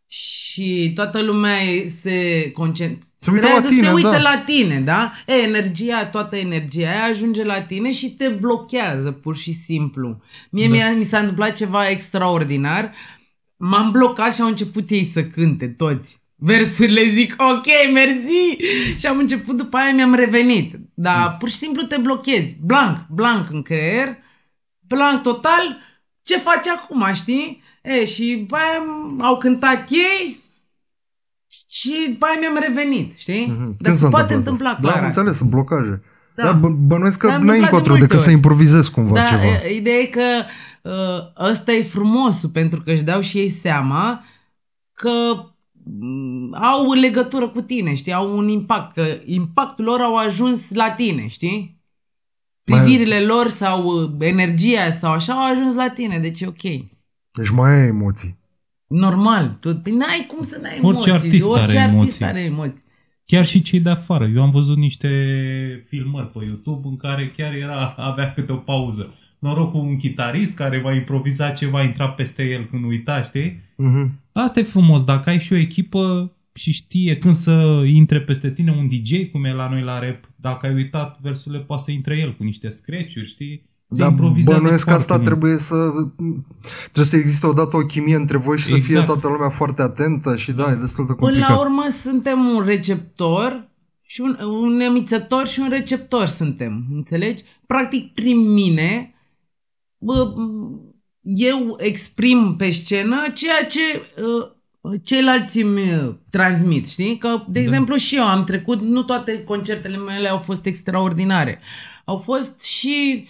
și toată lumea se concentrează, Se uită la tine, se uită da. la tine, da? Toată energia aia ajunge la tine și te blochează, pur și simplu. Mi s-a întâmplat ceva extraordinar. M-am blocat și au început ei să cânte toți versurile, zic ok, mersi, și am început, după aia mi-am revenit. Dar pur și simplu te blochezi, blank în creier, blank total, ce faci acum, știi? Și după aia au cântat ei și după aia mi-am revenit, știi? Dar se poate întâmpla clar. Da, am înțeles, sunt blocaje. Da. Dar bănuiesc că S-a n-ai încotro întâmplat de decât multe să ori. improvizezi cumva Da, ceva. ideea e că ăsta e frumosul, pentru că își dau și ei seama că au legătură cu tine, știi? Au un impact, că impactul lor au ajuns la tine, știi? Privirile lor sau energia sau așa au ajuns la tine, deci e ok. Deci mai ai emoții. Normal, n-ai cum să n-ai emoții. Orice artist are emoții. Chiar și cei de afară. Eu am văzut niște filmări pe YouTube în care chiar avea câte o pauză. Noroc cu un chitarist care va improviza ceva, intra peste el când uita, știi? Asta e frumos. Dacă ai și o echipă și știe când să intre peste tine un DJ, cum e la noi la rap, dacă ai uitat versurile, poate să intre el cu niște scratch-uri, știi? Dar bănuiesc că asta trebuie să existe odată o chimie între voi și să fie toată lumea foarte atentă și da, e destul de complicat. Până la urmă suntem un receptor și un emițător și un receptor suntem, înțelegi? Practic prin mine eu exprim pe scenă ceea ce ceilalți îmi transmit, știi? Că, de exemplu, și eu am trecut, nu toate concertele mele au fost extraordinare. Au fost și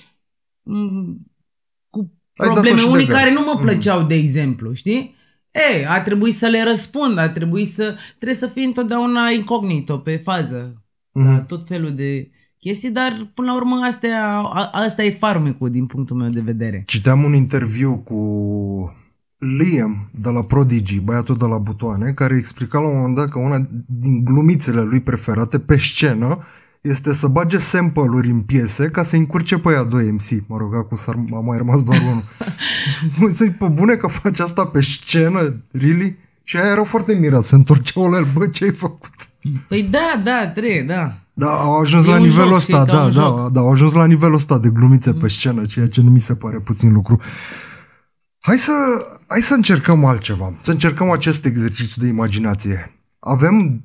cu probleme, unii care nu mă plăceau, de exemplu, știi? A trebuit să le răspund, trebuie să fii întotdeauna incognito, pe fază, la tot felul de chestii, dar până la urmă asta e farmecul din punctul meu de vedere. Citeam un interviu cu Liam de la Prodigy, băiatul de la butoane, care explica la un moment dat că una din glumițele lui preferate pe scenă este să bage sample-uri în piese ca să încurce pe ea doi MC. Mă rog, acum a mai rămas doar unul. Mă zic, pe bune că faci asta pe scenă? Really? Și aia erau foarte mirați, se întorceau la el, bă, ce ai făcut? Păi da, trebuie, da. Da, au ajuns la nivelul ăsta, da, au ajuns la nivelul ăsta de glumițe pe scenă, ceea ce nu mi se pare puțin lucru. Hai să încercăm altceva, să încercăm acest exercițiu de imaginație. Avem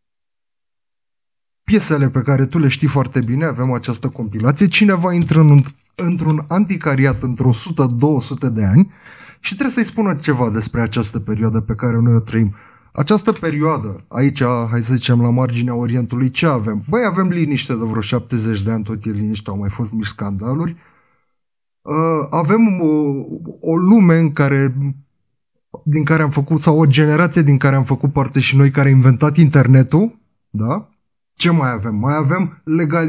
piesele pe care tu le știi foarte bine, avem această compilație, cineva intră într-un anticariat într-o 100-200 de ani și trebuie să-i spună ceva despre această perioadă pe care noi o trăim. Această perioadă, aici, hai să zicem, la marginea Orientului, ce avem? Băi, avem liniște de vreo 70 de ani, tot e liniște, au mai fost mici scandaluri. Avem o lume din care am făcut, sau o generație din care am făcut parte și noi, care a inventat internetul, da? Ce mai avem? Mai avem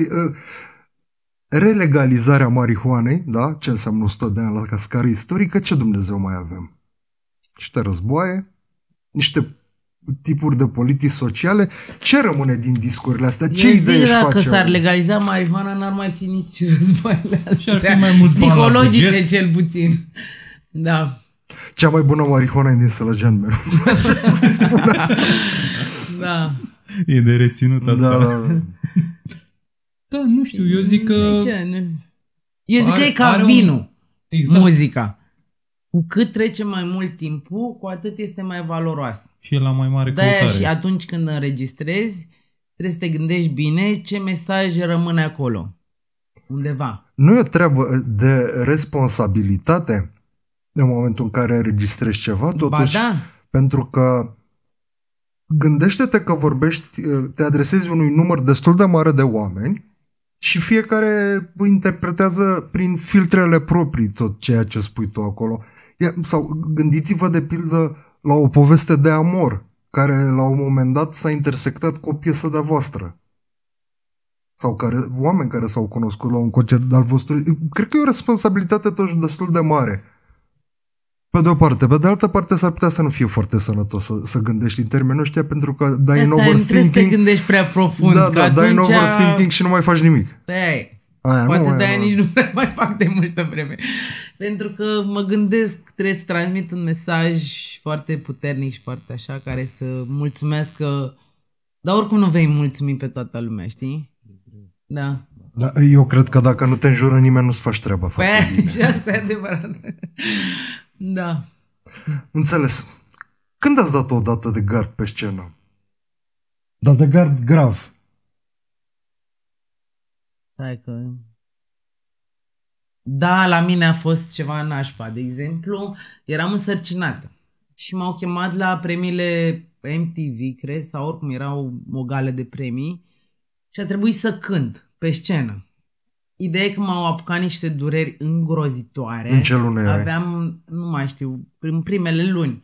relegalizarea marihuanei, da? Ce înseamnă 100 de ani la scară istorică? Ce Dumnezeu mai avem? Niște războaie, niște tipuri de politici sociale. Ce rămâne din discurile astea? Ce idei își face? Dacă s-ar legaliza marihuana, n-ar mai fi nici războaiele astea. Și ar fi mai mulți bani la psihologice, buget. cel puțin. Da. Cea mai bună marihuana e din Sălăjean, mereu. Să spun asta. Da. E de reținut asta. Da. Da, nu știu, eu zic că... Eu zic că e ca vinul, exact. muzica. Cu cât trece mai mult timpul, cu atât este mai valoroasă. Și e la mai mare De-aia căutare. și atunci când înregistrezi, trebuie să te gândești bine ce mesaj rămâne acolo. Undeva. Nu e o treabă de responsabilitate în momentul în care înregistrezi ceva, totuși, Ba da. pentru că gândește-te că vorbești, te adresezi unui număr destul de mare de oameni și fiecare interpretează prin filtrele proprii tot ceea ce spui tu acolo. Sau gândiți-vă de pildă la o poveste de amor care la un moment dat s-a intersectat cu o piesă de voastră. Sau oameni care s-au cunoscut la un concert de-al vostru. Cred că e o responsabilitate totuși destul de mare. Pe de o parte. Pe de altă parte s-ar putea să nu fie foarte sănătos să gândești în termenul ăștia, pentru că dai în overthinking. Trebuie să te gândești prea profund. Da, dai în overthinking și nu mai faci nimic. Păi. Poate de-aia nici nu prea mai fac de multă vreme. Pentru că mă gândesc, trebuie să transmit un mesaj foarte puternic și foarte așa, care să mulțumească, dar oricum nu vei mulțumi pe toată lumea, știi? Da. Da, eu cred că dacă nu te înjură nimeni, nu-ți faci treaba foarte bine. Și asta e adevărat. Da. Înțeles. Când ați dat o dată de gard pe scenă? Dar de gard grav. Stai că... Da, la mine a fost ceva nașpa. De exemplu, eram însărcinată și m-au chemat la premiile MTV, cred, sau oricum era o gală de premii și a trebuit să cânt pe scenă. Ideea e că m-au apucat niște dureri îngrozitoare. În ce lună erai? Aveam, nu mai știu, în primele luni.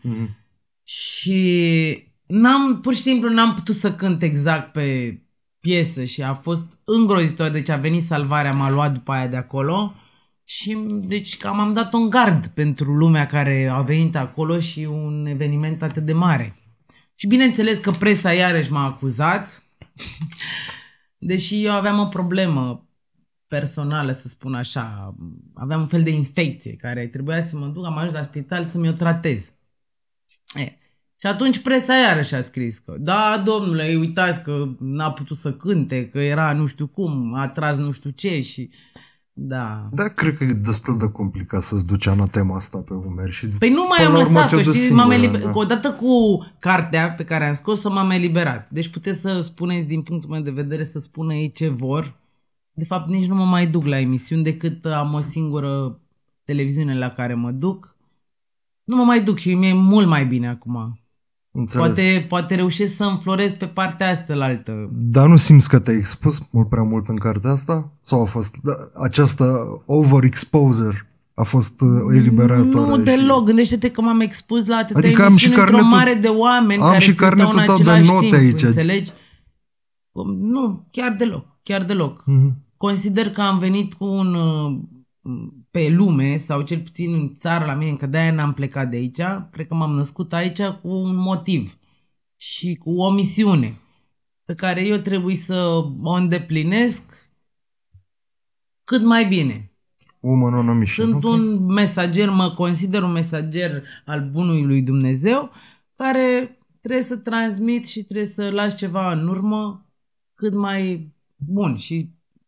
Și pur și simplu n-am putut să cânt exact pe piesă și a fost îngrozitor. Deci a venit salvarea, m-a luat după aia de acolo și deci cam am dat un gard pentru lumea care a venit acolo și un eveniment atât de mare. Și bineînțeles că presa iarăși m-a acuzat, deși eu aveam o problemă personală, să spun așa. Aveam un fel de infecție care trebuia să mă duc, am ajuns la spital să mi-o tratez. Și atunci presa iarăși a scris că da, domnule, uitați că n-a putut să cânte, că era nu știu cum, a tras nu știu ce și... Da. Da, cred că e destul de complicat să-ți duci anatema asta pe umeri și... Păi nu mai am lăsat-o, știi, odată cu cartea pe care am scos-o m-am eliberat. Deci puteți să spuneți din punctul meu de vedere, să spună ei ce vor. De fapt nici nu mă mai duc la emisiuni decât am o singură televiziune la care mă duc. Nu mă mai duc și mi-e mult mai bine acum. Poate reușesc să înfloresc pe partea asta la altă. Dar nu simți că te-ai expus mult prea mult în cartea asta? Sau a fost această overexposure a fost eliberatoare? Nu deloc. Gândește-te că m-am expus la atâtea emisiuni într-o mare de oameni care se uitau în același timp, aici. Înțelegi? Nu, chiar deloc. Consider că am venit cu pe lume, sau cel puțin în țară la mine, că de-aia n-am plecat de aici, cred că m-am născut aici cu un motiv și cu o misiune pe care eu trebuie să o îndeplinesc cât mai bine. Sunt un mesager, mă consider un mesager al bunului lui Dumnezeu, care trebuie să transmit și trebuie să las ceva în urmă cât mai bun. Și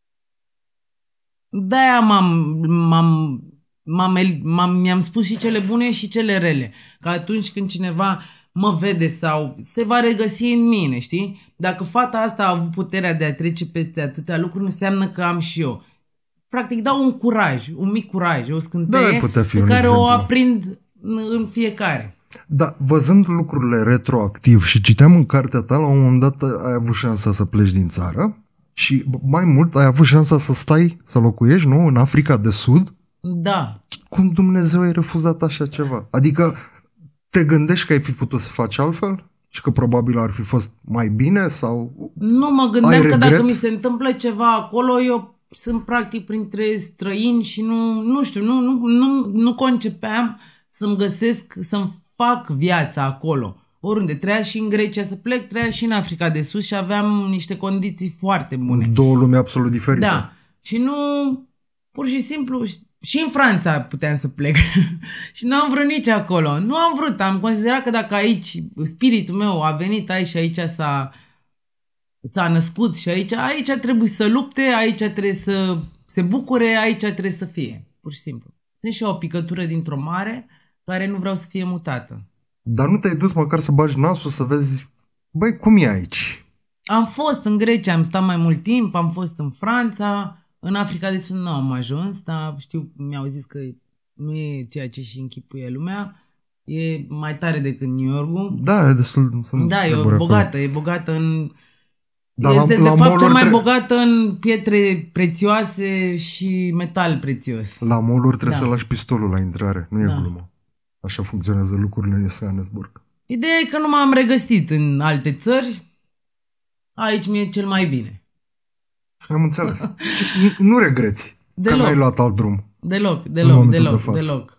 de-aia mi-am spus și cele bune și cele rele. Că atunci când cineva mă vede sau se va regăsi în mine, știi? Dacă fata asta a avut puterea de a trece peste atâtea lucruri, înseamnă că am și eu. Practic dau un curaj, un mic curaj, o scânteie pe care o aprind în fiecare. Da, văzând lucrurile retroactiv și citeam în cartea ta, la un moment dat ai avut șansa să pleci din țară. Și mai mult ai avut șansa să stai, să locuiești, nu? În Africa de Sud? Da. Cum Dumnezeu ai refuzat așa ceva? Adică te gândești că ai fi putut să faci altfel? Și că probabil ar fi fost mai bine? Sau nu, mă gândeam că dacă mi se întâmplă ceva acolo, eu sunt practic printre străini și nu concepeam să-mi găsesc, să-mi fac viața acolo. Oriunde, treia și în Grecia să plec, treia și în Africa de Sud și aveam niște condiții foarte bune. Două lumi absolut diferite. Da. Și nu, pur și simplu, și în Franța puteam să plec. Și nu am vrut nici acolo. Nu am vrut, am considerat că dacă aici, spiritul meu a venit aici și aici s-a născut și aici trebuie să lupte, aici trebuie să se bucure, aici trebuie să fie. Pur și simplu. Sunt și o picătură dintr-o mare care nu vreau să fie mutată. Dar nu te-ai dus măcar să bagi nasul să vezi, băi, cum e aici? Am fost în Grecia, am stat mai mult timp, am fost în Franța, în Africa de Sud nu am ajuns, dar știu, mi-au zis că nu e ceea ce și închipuie lumea, e mai tare decât New York-ul. Da, e destul. Da, e bogată în... Este de fapt cea mai bogată în pietre prețioase și metal prețios. La mall-uri trebuie să lași pistolul la intrare, nu e glumă. Așa funcționează lucrurile în Johannesburg. Ideea e că nu m-am regăsit în alte țări. Aici mi-e cel mai bine. Am înțeles. Și nu regreți că n-ai luat alt drum. Deloc.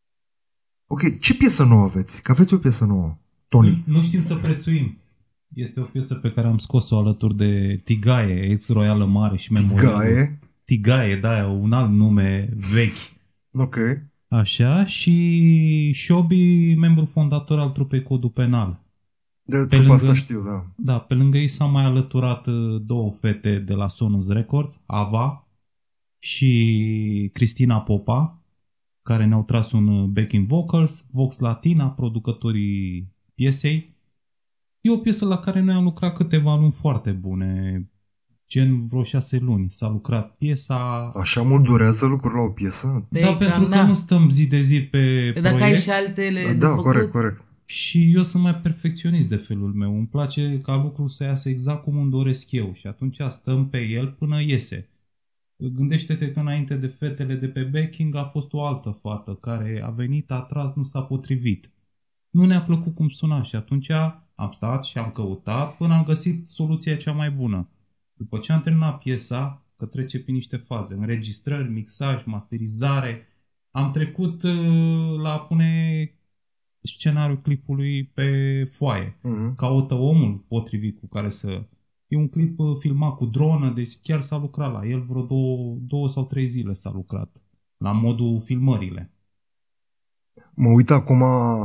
Ok, ce piesă nouă aveți? Că aveți o piesă nouă, Tony. Nu știm să prețuim. Este o piesă pe care am scos-o alături de Tigaie, ex-royală mare și memorială. Tigaie, da, un alt nume vechi. Ok. Așa, și Shobi, membru fondator al trupei Codul Penal. De trupa asta știu, da. Da, pe lângă ei s-au mai alăturat două fete de la Sonus Records, Ava și Cristina Popa, care ne-au tras un backing vocals, Vox Latina, producătorii piesei. E o piesă la care noi am lucrat câteva luni foarte bune, gen vreo 6 luni. S-a lucrat piesa... Așa mult durează lucruri la o piesă? Da, pentru că nu stăm zi de zi pe proiect. Dacă ai și altele da, corect. Și eu sunt mai perfecționist de felul meu. Îmi place ca lucrul să iasă exact cum îmi doresc eu și atunci stăm pe el până iese. Gândește-te că înainte de fetele de pe backing a fost o altă fată care a venit, a tras, nu s-a potrivit. Nu ne-a plăcut cum suna și atunci am stat și am căutat până am găsit soluția cea mai bună. După ce am terminat piesa, că trece prin niște faze, înregistrări, mixaj, masterizare, am trecut la a pune scenariul clipului pe foaie. Caută omul potrivit cu care să... E un clip filmat cu dronă, deci chiar s-a lucrat la el, vreo 2 sau 3 zile s-a lucrat la modul filmările. Mă uit acum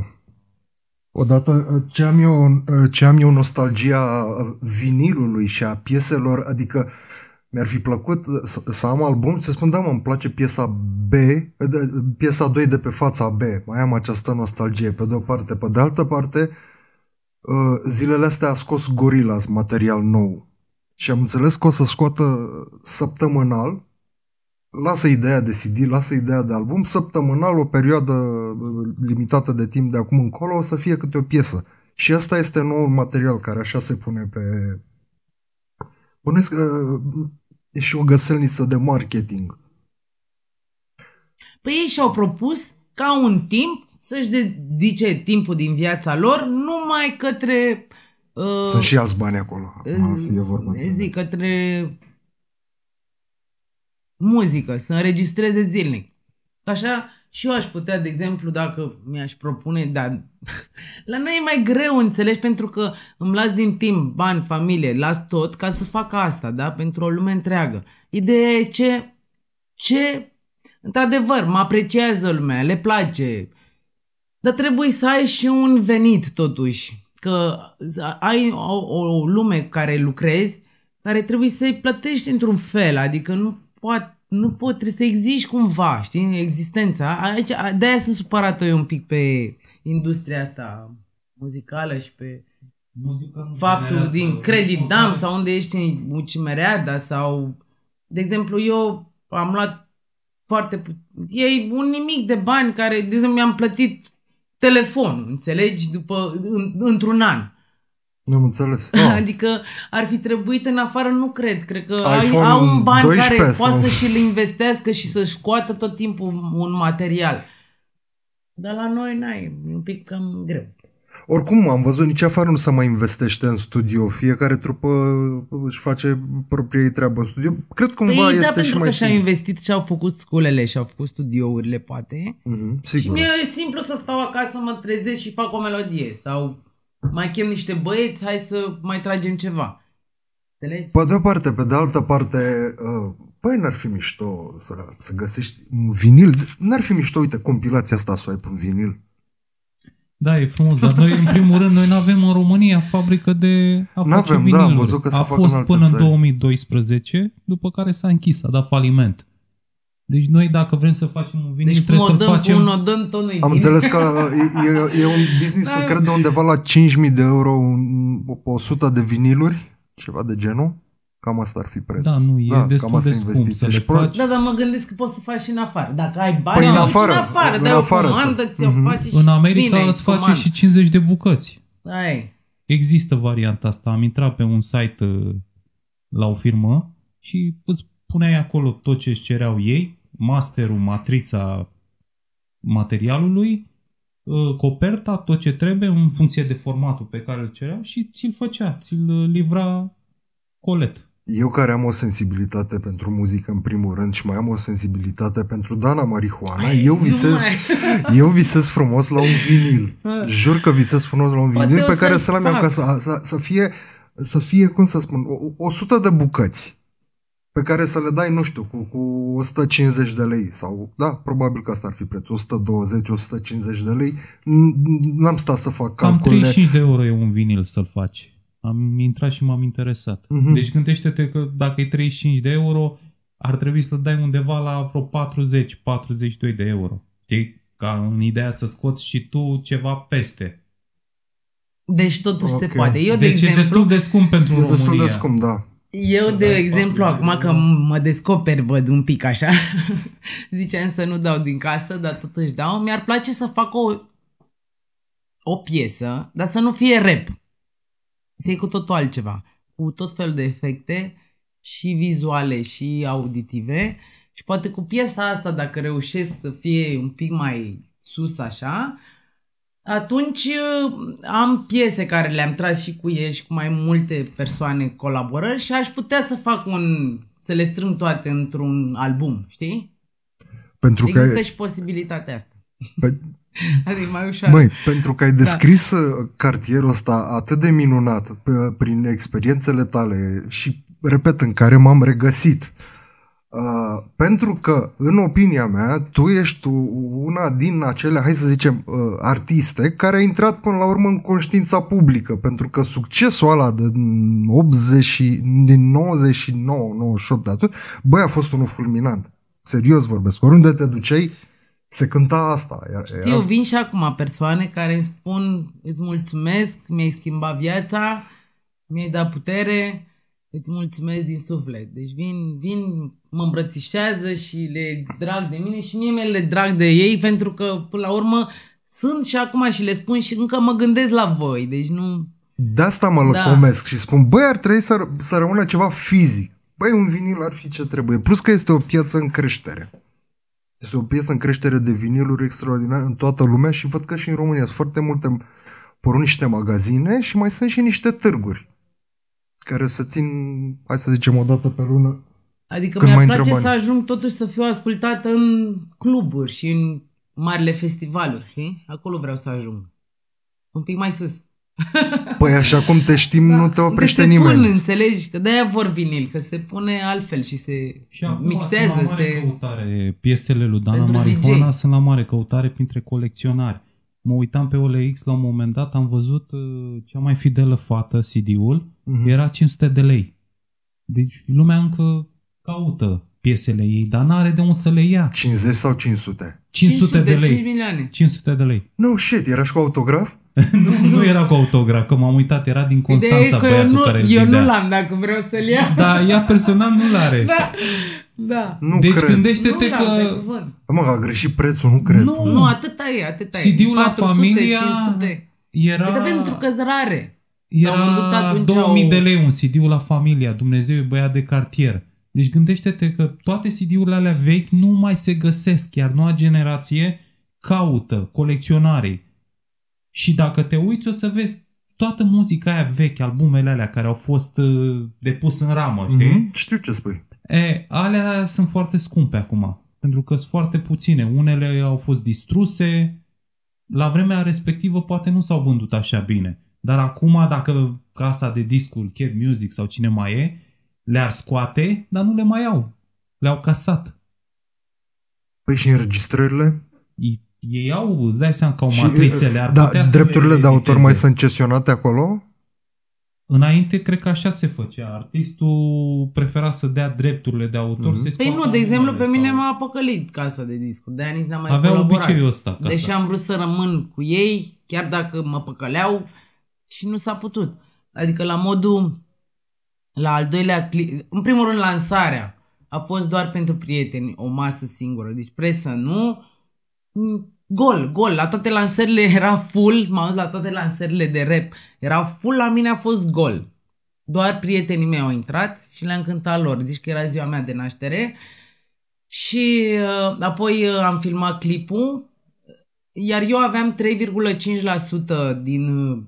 odată ce am eu nostalgia vinilului și a pieselor, adică mi-ar fi plăcut să am album, să spun, da, mă, îmi place piesa B, piesa 2 de pe fața B, mai am această nostalgie pe de o parte, pe de altă parte zilele astea a scos Gorillaz material nou și am înțeles că o să scoată săptămânal, lasă ideea de CD, lasă ideea de album, săptămânal, o perioadă limitată de timp de acum încolo, o să fie câte o piesă. Și asta este noul material care așa se pune pe... Bănuiesc că e și o găselniță de marketing. Păi ei și-au propus ca un timp să-și dedice timpul din viața lor numai către... Sunt și alți bani acolo. Fie vorba. Zic, către muzică, să înregistreze zilnic. Așa și eu aș putea, de exemplu, dacă mi-aș propune, dar la noi e mai greu, înțelegi, pentru că îmi las din timp, bani, familie, las tot ca să fac asta, da? Pentru o lume întreagă. Ideea e ce într-adevăr, mă apreciază lumea, le place, dar trebuie să ai și un venit totuși, că ai o lume care lucrezi, care trebuie să-i plătești într-un fel, adică nu pot, trebuie să existi cumva, știi, existența. Aici, de-aia sunt supărată eu un pic pe industria asta muzicală și pe faptul din Credit Dam sau unde ești în Ucimereada sau, de exemplu, eu am luat foarte e un nimic de bani care, de exemplu, mi-am plătit telefonul, înțelegi, într-un an. Nu am înțeles. Adică ar fi trebuit în afară, nu cred. Cred că au un bani 12, care poate să și-l investească și să-și scoată tot timpul un material. Dar la noi e un pic cam greu. Oricum, am văzut, nici afară nu se mai investește în studio. Fiecare trupă își face propria ei treabă în studio. Cred cumva este și mai pentru că și-au investit și-au făcut sculele și-au făcut studiourile, poate. Sigur. Și mie e simplu să stau acasă, mă trezesc și fac o melodie. Sau mai chem niște băieți, hai să mai tragem ceva. Înțelegi? Pe de o parte, pe de altă parte, păi n-ar fi mișto să găsești un vinil. N-ar fi mișto, uite, compilația asta să o ai pe un vinil. Da, e frumos, dar noi, în primul rând, noi n-avem în România fabrică de a face viniluri. Da, am văzut că a fost până în 2012, după care s-a închis, a dat faliment. Deci noi, dacă vrem să facem un vinil, trebuie să-l facem... Am înțeles că e un business, cred, de undeva la 5.000 de euro, 100 de viniluri, ceva de genul. Cam asta ar fi prețul. Da, nu, e destul de scump să le faci. Da, dar mă gândesc că poți să faci și în afară. Dacă ai bani, păi în afară, dai o comandă, ți-o faci și în America îți face și 50 de bucăți. Ai. Există varianta asta. Am intrat pe un site la o firmă și îți puneai acolo tot ce îți cereau ei, masterul, matrița materialului, coperta, tot ce trebuie, în funcție de formatul pe care îl cereau și ți-l făcea, ți-l livra colet. Eu care am o sensibilitate pentru muzică în primul rând și mai am o sensibilitate pentru Dana Marihuana, eu visez frumos la un vinil. Jur că visez frumos la un vinil pe care să-l am eu ca să fie, cum să spun, 100 de bucăți. pe care să le dai, nu știu, cu 150 de lei sau, da, probabil că asta ar fi prețul, 120-150 de lei. N-am stat să fac Cam calculele. 35 de euro e un vinil să-l faci. Am intrat și m-am interesat. Deci gândește-te că dacă e 35 de euro, ar trebui să-l dai undeva la vreo 40-42 de euro. Știi? Ca în ideea să scoți și tu ceva peste. Deci totuși se Ok. poate. Eu, de Deci e exemplu, destul de scump pentru E destul România. de scump, da. eu, de exemplu, acum că mă descoper, văd un pic așa, ziceam să nu dau din casă, dar totuși dau, mi-ar place să fac o piesă, dar să nu fie rap. Fie cu totul altceva. Cu tot felul de efecte și vizuale și auditive și poate cu piesa asta, dacă reușesc să fie un pic mai sus așa, atunci am piese care le-am tras și cu ei și cu mai multe persoane colaborări și aș putea să fac să le strâng toate într-un album, știi? Pentru că Există și posibilitatea asta. Adică mai ușor. Măi, pentru că ai descris cartierul ăsta atât de minunat prin experiențele tale și, repet, în care m-am regăsit. Pentru că, în opinia mea, tu ești una din acele, hai să zicem, artiste care a intrat până la urmă în conștiința publică, pentru că succesul ăla din 99, 98 de atunci, băi, a fost unul fulminant. Serios vorbesc. Oriunde te duceai, se cânta asta. Știu, vin și acum persoane care îmi spun îți mulțumesc, mi-ai schimbat viața, mi-ai dat putere, îți mulțumesc din suflet. Deci vin, mă îmbrățișează și le drag de mine și mie le drag de ei pentru că, până la urmă, sunt și acum și le spun și încă mă gândesc la voi. Deci nu... De asta mă lăcomesc și spun, băi, ar trebui să rămână ceva fizic. Băi, un vinil ar fi ce trebuie. Plus că este o piață în creștere. Este o piesă în creștere de viniluri extraordinar în toată lumea și văd că și în România sunt foarte multe, niște magazine și mai sunt și niște târguri care să țin, hai să zicem, o dată pe lună. Adică mi-ar place să ajung totuși să fiu ascultată în cluburi și în marile festivaluri, știi? Acolo vreau să ajung. Un pic mai sus. Păi așa cum te știm, nu te oprește se nimeni. Pun, înțelegi? Că de-aia vor vinil, că se pune altfel și se mixează. Sunt la mare căutare. Piesele lui Dana Marihuana sunt la mare căutare printre colecționari. Mă uitam pe OLX la un moment dat, am văzut cea mai fidelă fată, CD-ul, era 500 de lei. Deci lumea încă caută piesele ei, dar n-are de unde să le ia. 50 sau 500? 500 de lei. 5 milioane. 500 de lei. No shit, era și cu autograf? nu era cu autograf, că m-am uitat, era din Constanța băiatul care îl eu nu l-am dacă vreau să-l iau. Da, ea personal nu l-are. Da. Nu deci cred. gândește-te că... Mă, a greșit prețul, nu cred. Nu, atâta e. CD-ul la familia 500. era... Dar pentru că-s rare. Era 2000 de lei un CD-ul la familia, Dumnezeu e băiat de cartier. Deci gândește-te că toate CD-urile alea vechi nu mai se găsesc, iar noua generație caută colecționarii. Și dacă te uiți o să vezi toată muzica aia veche, albumele alea care au fost depus în ramă, știi? Știu ce spui. Alea sunt foarte scumpe acum, pentru că sunt foarte puține. Unele au fost distruse, la vremea respectivă poate nu s-au vândut așa bine. Dar acum, dacă casa de discuri, Cat Music sau cine mai e, le-ar scoate, dar nu le mai au. Le-au casat. Păi și înregistrările? Ei au, îți dai seama, ca o matrițele. Ar putea drepturile de autor mai sunt cesionate acolo? Înainte, cred că așa se făcea. Artistul prefera să dea drepturile de autor. Păi nu, de exemplu, pe mine m-a păcălit casa de discuri. De-aia nici n-am mai avea colaborat. obiceiul ăsta. Deși am vrut să rămân cu ei, chiar dacă mă păcăleau, și nu s-a putut. Adică la modul, la al doilea clip, în primul rând lansarea a fost doar pentru prieteni, o masă singură. Deci presă nu, gol. La toate lansările era full, m-am dus la toate lansările de rap. Era full, la mine a fost gol. Doar prietenii mei au intrat și le-am cântat lor. Zici că era ziua mea de naștere. Și apoi am filmat clipul, iar eu aveam 3,5% din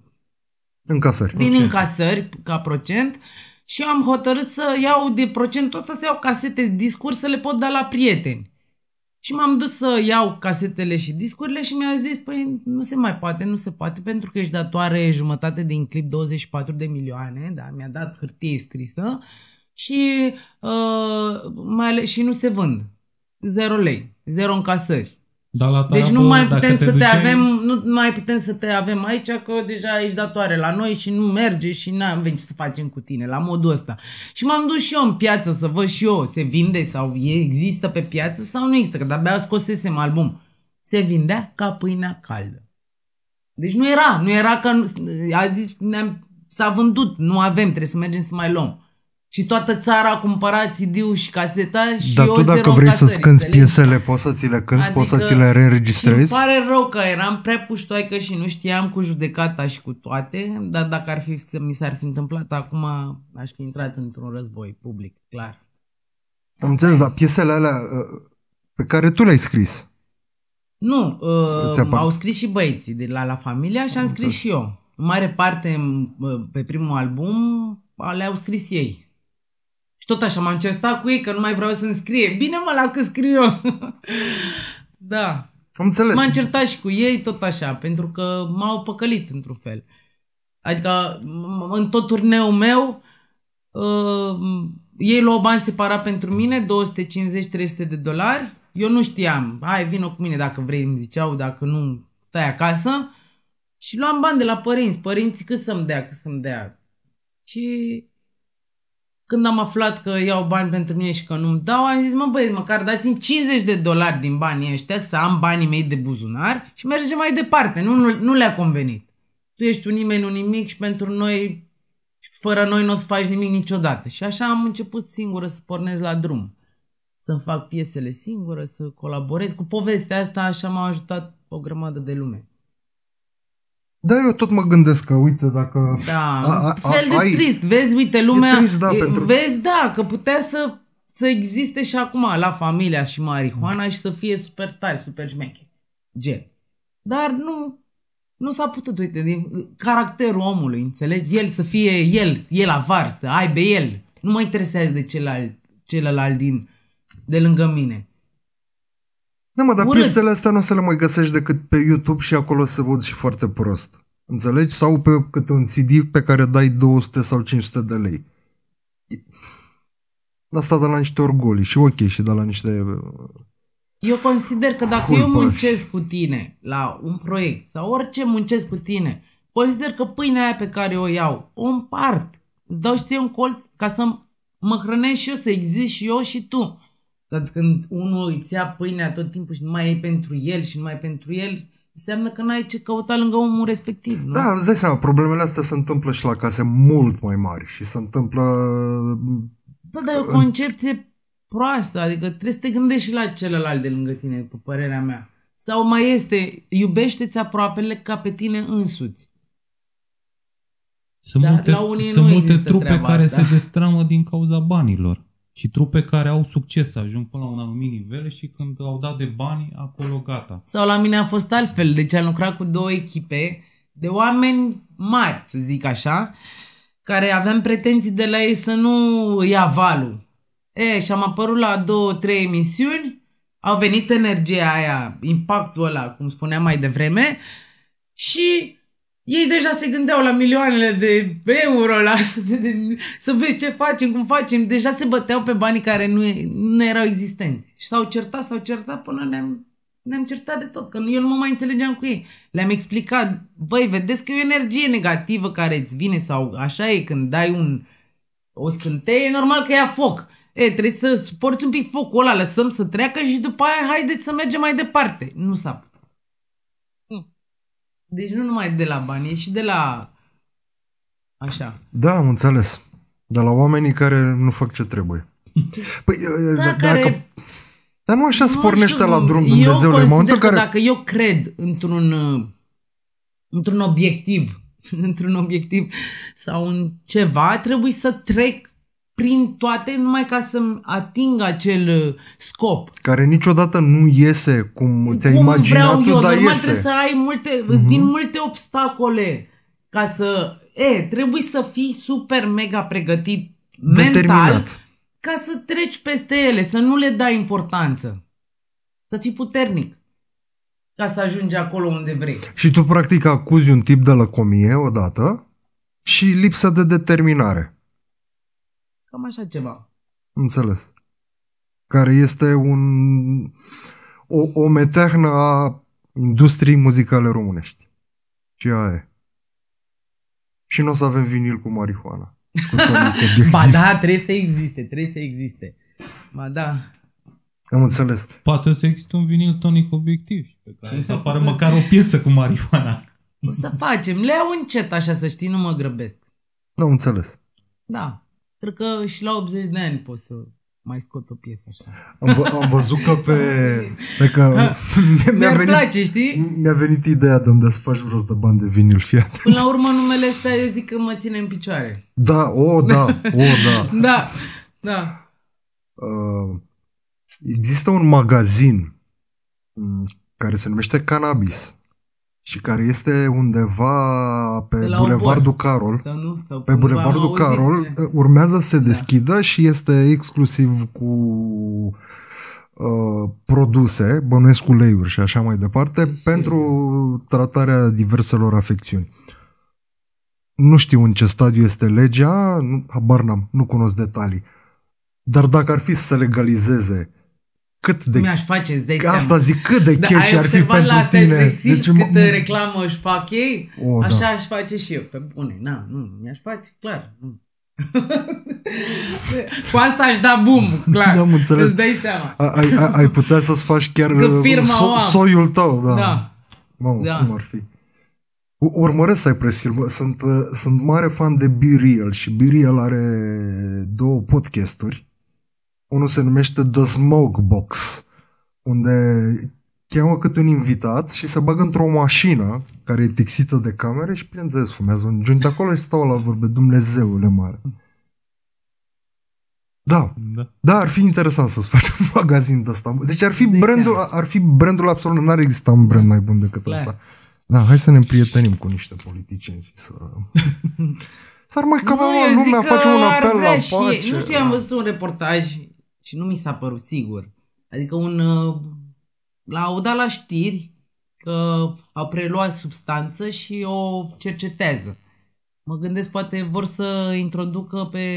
încasări ca procent și am hotărât să iau de procentul ăsta, să iau casete de discuri să le pot da la prieteni. Și m-am dus să iau casetele și discurile și mi-a zis, păi nu se poate, pentru că ești datoare jumătate din clip 24 de milioane, da, mi-a dat hârtie scrisă și, mai ales, și nu se vând. 0 lei, 0 încasări. Dar la deci nu mai putem să te avem, nu mai putem să te avem aici, că deja ești datoare la noi și nu merge și n-am venit să facem cu tine, la modul ăsta. Și m-am dus și eu în piață să văd și eu, se vinde sau există pe piață sau nu există, că de-abia scosesem album. Se vindea ca pâinea caldă. Deci nu era că a zis, s-a vândut, nu avem, trebuie să mergem să mai luăm. Și toată țara a cumpărat CD-ul și caseta și dar eu tu dacă vrei să-ți cânti piesele, poți să ți le cânti, adică, poți să ți le reînregistrezi? Și îmi pare rău că eram prea puștoaică și nu știam cu judecata și cu toate, dar dacă mi s-ar fi întâmplat acum, aș fi intrat într-un război public, clar. Am înțeles, dar piesele alea pe care tu le-ai scris? Nu, au scris și băieții de la Familia și am scris și eu. În mare parte, pe primul album, le-au scris ei. Și tot așa, m-am certat cu ei că nu mai vreau să-mi scrie. Bine mă, las că scriu eu. Da. Am înțeles. M-am certat și cu ei tot așa, pentru că m-au păcălit într-un fel. Adică în tot turneul meu ei luau bani separat pentru mine, $250-300. Eu nu știam. Hai, vină cu mine dacă vrei, îmi ziceau, dacă nu, stai acasă. Și luam bani de la părinți. Părinții cât să-mi dea. Și când am aflat că iau bani pentru mine și că nu-mi dau, am zis, mă băieți, măcar dați-mi $50 din banii ăștia să am banii mei de buzunar și mergem mai departe. Nu le-a convenit. Tu ești un nimeni, un nimic și pentru noi, fără noi nu o să faci nimic niciodată. Și așa am început singură să pornesc la drum. Să-mi fac piesele singură, să colaborez. Cu povestea asta așa m-a ajutat o grămadă de lume. Da, eu tot mă gândesc că, uite, dacă... Da, fel de trist, vezi, uite, lumea... E trist, da, pentru... Vezi, da, că putea să existe și acum la Familia și Marihuana și să fie super tari, super șmeche. Gen. Dar nu s-a putut, uite, din caracterul omului, înțelegi? El să fie el avar, să aibă el. Nu mă interesează de celălalt de lângă mine. Da, mă, dar piesele astea nu o să le mai găsești decât pe YouTube și acolo se văd și foarte prost. Înțelegi? Sau pe câte un CD pe care dai 200 sau 500 de lei. Asta de la niște orgolii și ok, și de la niște... Eu consider că dacă eu muncesc cu tine la un proiect sau orice muncesc cu tine, consider că pâinea aia pe care o iau, o împart. Îți dau și ție un colț ca să mă hrănesc și eu, să exist și eu și tu. Dar când unul îți ia pâinea tot timpul și nu mai e pentru el și nu mai e pentru el, înseamnă că n-ai ce căuta lângă omul respectiv, nu? Da, îți dai seama, problemele astea se întâmplă și la case mult mai mari și se întâmplă... Da, dar e o concepție proastă, adică trebuie să te gândești și la celălalt de lângă tine, după părerea mea. Sau mai este, iubește-ți aproapele ca pe tine însuți. Sunt multe trupe care se destrămă din cauza banilor. Și trupe care au succes, ajung până la un anumit nivel și când au dat de bani, acolo gata. Sau la mine a fost altfel, deci am lucrat cu 2 echipe de oameni mari, să zic așa, care aveam pretenții de la ei să nu ia valul. Și am apărut la 2-3 emisiuni, au venit energia aia, impactul ăla, cum spuneam mai devreme, și ei deja se gândeau la milioanele de euro, să vezi ce facem, cum facem. Deja se băteau pe banii care nu erau existenți. Și s-au certat până ne-am certat de tot. Că eu nu mă mai înțelegeam cu ei. Le-am explicat, băi, vedeți că e o energie negativă care îți vine sau așa e când dai o scânteie, e normal că ia foc. Trebuie să suporți un pic focul ăla, lăsăm să treacă și după aia haideți să mergem mai departe. Nu s-a putut. Deci nu numai de la bani, e și de la... Așa. Da, am înțeles. De la oamenii care nu fac ce trebuie. Păi, dar nu așa se pornește la drum, Dumnezeule. Eu consider că dacă eu cred într-un obiectiv, sau în ceva, trebuie să trec prin toate numai ca să ating acel scop. Care niciodată nu iese cum ți-ai imaginat tu, dar normal iese. Trebuie să ai îți vin multe obstacole ca să... trebuie să fii super mega pregătit mental ca să treci peste ele, să nu le dai importanță. Să fii puternic ca să ajungi acolo unde vrei. Și tu practic acuzi un tip de lăcomie odată și lipsă de determinare. Cam așa ceva. Înțeles. Care este o meteahnă a industriei muzicale românești. Și aia e. Și nu o să avem vinil cu marihuana. Cu Ba da, trebuie să existe. Ba da. Am înțeles. Poate o să există un vinil tonic obiectiv pe care să apară măcar o piesă cu marihuana. O să facem. Le iau încet așa, să știi, nu mă grăbesc. Am înțeles. Da. Cred că și la 80 de ani pot să mai scot o piesă așa. Am văzut că că mi-ar place, știi? Mi-a venit ideea de unde să faci rost de bani de vinil, fiat. Până la urmă numele ăsta eu zic că mă ține în picioare. Da. Da. Există un magazin care se numește Cannabis și care este undeva pe Bulevardul Carol. Sau pe Bulevardul Carol urmează să se deschidă și este exclusiv cu produse, bănuiesc cu uleiuri și așa mai departe, pentru tratarea diverselor afecțiuni. Nu știu în ce stadiu este legea, habar n-am, nu cunosc detalii. Dar dacă ar fi să se legalizeze, cât de... Mi-aș face, îți dai Asta seama. zic, cât de catchy ar fi pentru tine. Deci, câtă reclamă își fac ei, așa aș face și eu. Pe bune, nu, mi-aș face, clar. Nu. Cu asta aș da boom, clar. Am înțeles. Îți dai seama. Ai putea să-ți faci chiar soiul tău. Da. Mamă, cum ar fi? Urmăresc Cypress Hill. Sunt mare fan de Be Real și Be Real are 2 podcasturi. Unul se numește The Smoke Box, unde cheamă câte un invitat și se bagă într-o mașină care e tixită de camere și, bineînțeles, fumează un joint acolo și stau la vorbe. Dumnezeule mare. Da, ar fi interesant să-ți faci un magazin de ăsta. Deci ar fi brandul absolut. N-ar exista un brand mai bun decât ăsta. Da, hai să ne împrietenim cu niște politicieni și să... S-ar mai cam lumea, facem un apel la pace. Nu știu, am văzut un reportaj și nu mi s-a părut sigur. Adică l-au dat la știri că au preluat substanță și o cercetează. Mă gândesc, poate vor să introducă pe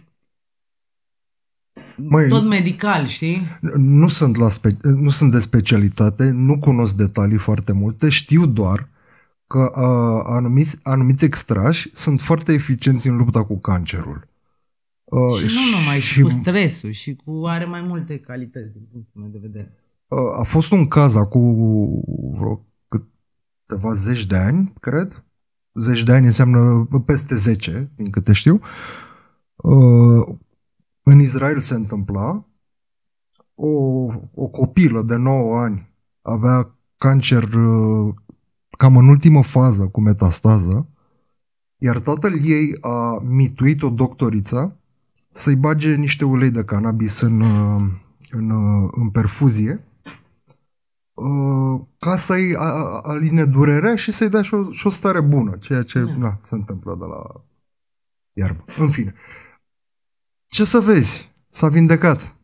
tot medical, știi? Nu sunt de specialitate, nu cunosc detalii foarte multe, știu doar că anumiți extrași sunt foarte eficienți în lupta cu cancerul. Și nu numai, și cu stresul, și are mai multe calități din punctul meu de vedere. A fost un caz acum vreo câteva zeci de ani, cred. Zeci de ani înseamnă peste 10, din câte știu. În Israel se întâmpla, o copilă de 9 ani avea cancer cam în ultimă fază cu metastază, iar tatăl ei a mituit o doctoriță să-i bage niște ulei de cannabis în perfuzie ca să-i aline durerea și să-i dea și o stare bună, ceea ce se întâmplă de la iarbă. În fine. Ce să vezi? S-a vindecat.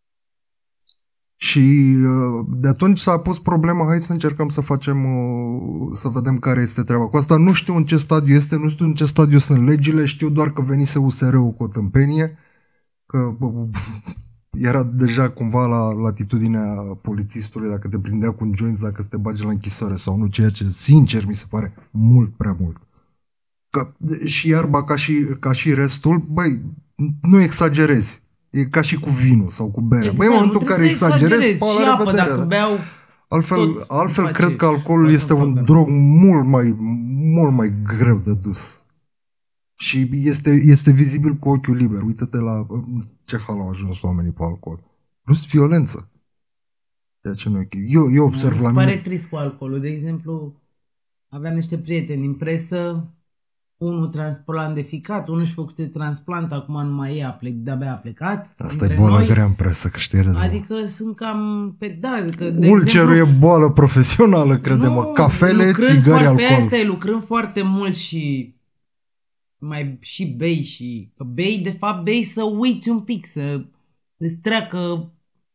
Și de atunci s-a pus problema, hai să încercăm să facem, să vedem care este treaba cu asta. Nu știu în ce stadiu este, nu știu în ce stadiu sunt legile, știu doar că venise USR-ul cu o tâmpenie, că era deja cumva la latitudinea polițistului dacă te prindea cu un joint, dacă să te bage la închisoare sau nu, ceea ce sincer mi se pare mult prea mult. Că și iarba ca și restul, băi, nu exagerezi. E ca și cu vinul sau cu berea. Exact, băi, în momentul în care exagerezi, și apă dacă beau. Altfel cred că alcoolul este un drog mult mai greu de dus. Și este vizibil cu ochiul liber. Uită-te la ce hal au ajuns oamenii pe alcool. Plus violență. Ceea ce nu e ok. Eu observ la mine. Mi se pare trist cu alcoolul. De exemplu, aveam niște prieteni din presă, unul transplant de ficat, unul și făcut de transplant, acum nu mai e, de-abia a plecat. Asta e boală grea în presă, că știi. Adică sunt cam pe ulcerul e boală profesională, crede-mă. Cafele, țigări, alcool. Pe asta e, lucrând foarte mult și și bei și... Că bei, de fapt, bei să uiți un pic, să îți treacă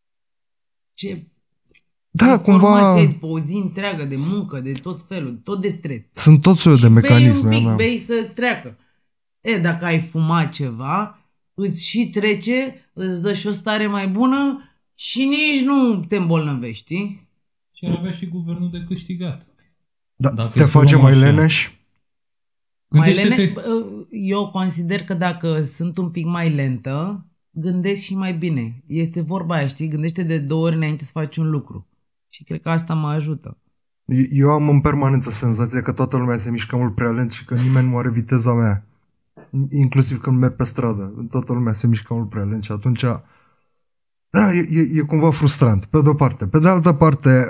informație după o zi întreagă de muncă, de tot felul, tot de stres. Sunt tot soiul de mecanisme. Bei un pic, bei să-ți treacă. Dacă ai fumat ceva, îți și trece, îți dă și o stare mai bună și nici nu te îmbolnăvești, știi? Și ar avea și guvernul de câștigat. Da, te face mai leneș? Eu consider că dacă sunt un pic mai lentă, gândesc și mai bine. Este vorba aia, știi? Gândește de 2 ori înainte să faci un lucru. Și cred că asta mă ajută. Eu am în permanență senzația că toată lumea se mișcă mult prea lent și că nimeni nu are viteza mea. Inclusiv când merg pe stradă. Toată lumea se mișcă mult prea lent și atunci... Da, e cumva frustrant, pe de-o parte. Pe de altă parte,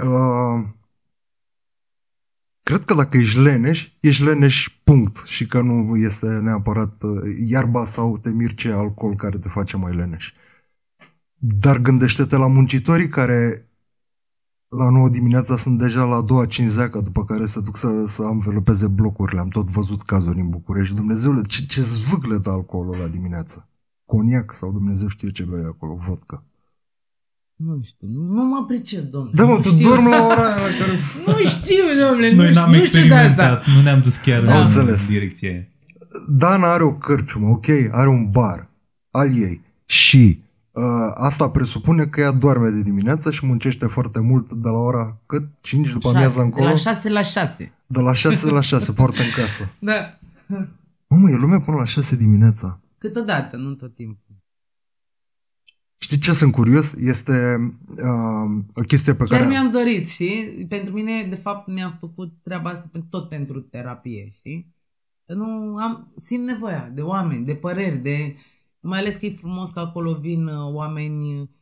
cred că dacă ești leneș, punct. Și că nu este neapărat iarba sau te mirce alcool care te face mai leneș. Dar gândește-te la muncitorii care la 9 dimineața sunt deja la 2:50, după care se duc să învelopeze blocurile. Am tot văzut cazuri în București. Dumnezeule, ce zvâcle de alcoolul la dimineață. Coniac sau Dumnezeu știe ce bei acolo, vodka. Nu știu, nu mă pricep, domnule. Da, mă, tu dormi la ora aia la care... Nu știu, domnule, noi n-am experimentat, nu ne-am dus chiar în direcția aia. Dana are o cărciumă, ok? Are un bar al ei și asta presupune că ea doarme de dimineață și muncește foarte mult de la ora cât? 5 după amiază încolo? De la 6 la 6. De la 6 la 6 poartă în casă. Da. Mă, e lumea până la 6 dimineața. Câteodată, nu tot timpul. Știi ce sunt curios? Este o chestie pe care... Chiar mi-am dorit, știi? Pentru mine, de fapt, mi-am făcut treaba asta tot pentru terapie, știi? Simt nevoia de oameni, de păreri, mai ales că e frumos că acolo vin oameni,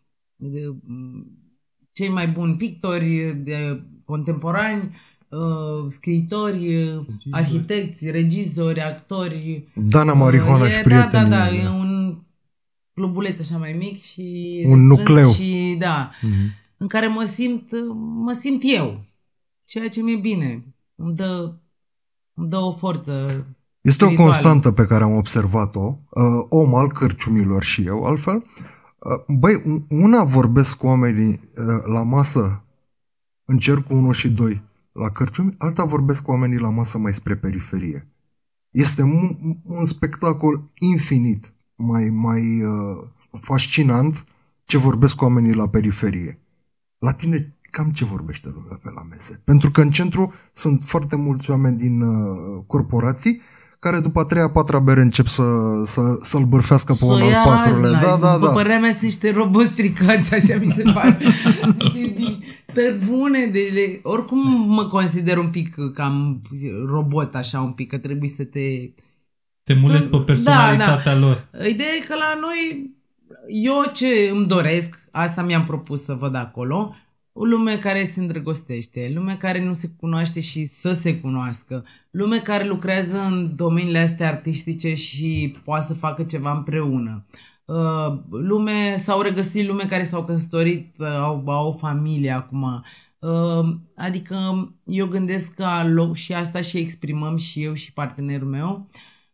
cei mai buni pictori, contemporani, scriitori, arhitecți, regizori, actori. Dana Marihoana și prietenii. Da, e un clubuleț așa mai mic și un nucleu. Și, da, în care mă simt eu. Ceea ce mi-e bine. Îmi dă o forță. Este o constantă pe care am observat-o, om al cărciumilor și eu, altfel. Băi, una vorbesc cu oamenii la masă în cercul 1 și 2 la cărciumi, alta vorbesc cu oamenii la masă mai spre periferie. Este un spectacol infinit mai fascinant ce vorbesc cu oamenii la periferie. La tine cam ce vorbește lumea pe la mese? Pentru că în centru sunt foarte mulți oameni din corporații care după a 3-a, 4-a bere încep să-l bârfească pe unul al patrulea. Da. După părerea mea sunt niște roboți stricați, așa mi se pare. Pe bune, oricum mă consider un pic cam robot, așa un pic, că trebuie să te mulezi pe personalitatea lor. Ideea e că la noi, eu ce îmi doresc, asta mi-am propus să văd acolo, o lume care se îndrăgostește, lume care nu se cunoaște și să se cunoască, lume care lucrează în domeniile astea artistice și poate să facă ceva împreună. S-au regăsit lume care s-au căsătorit, au o familie acum. Adică eu gândesc ca loc și asta și exprimăm și eu și partenerul meu,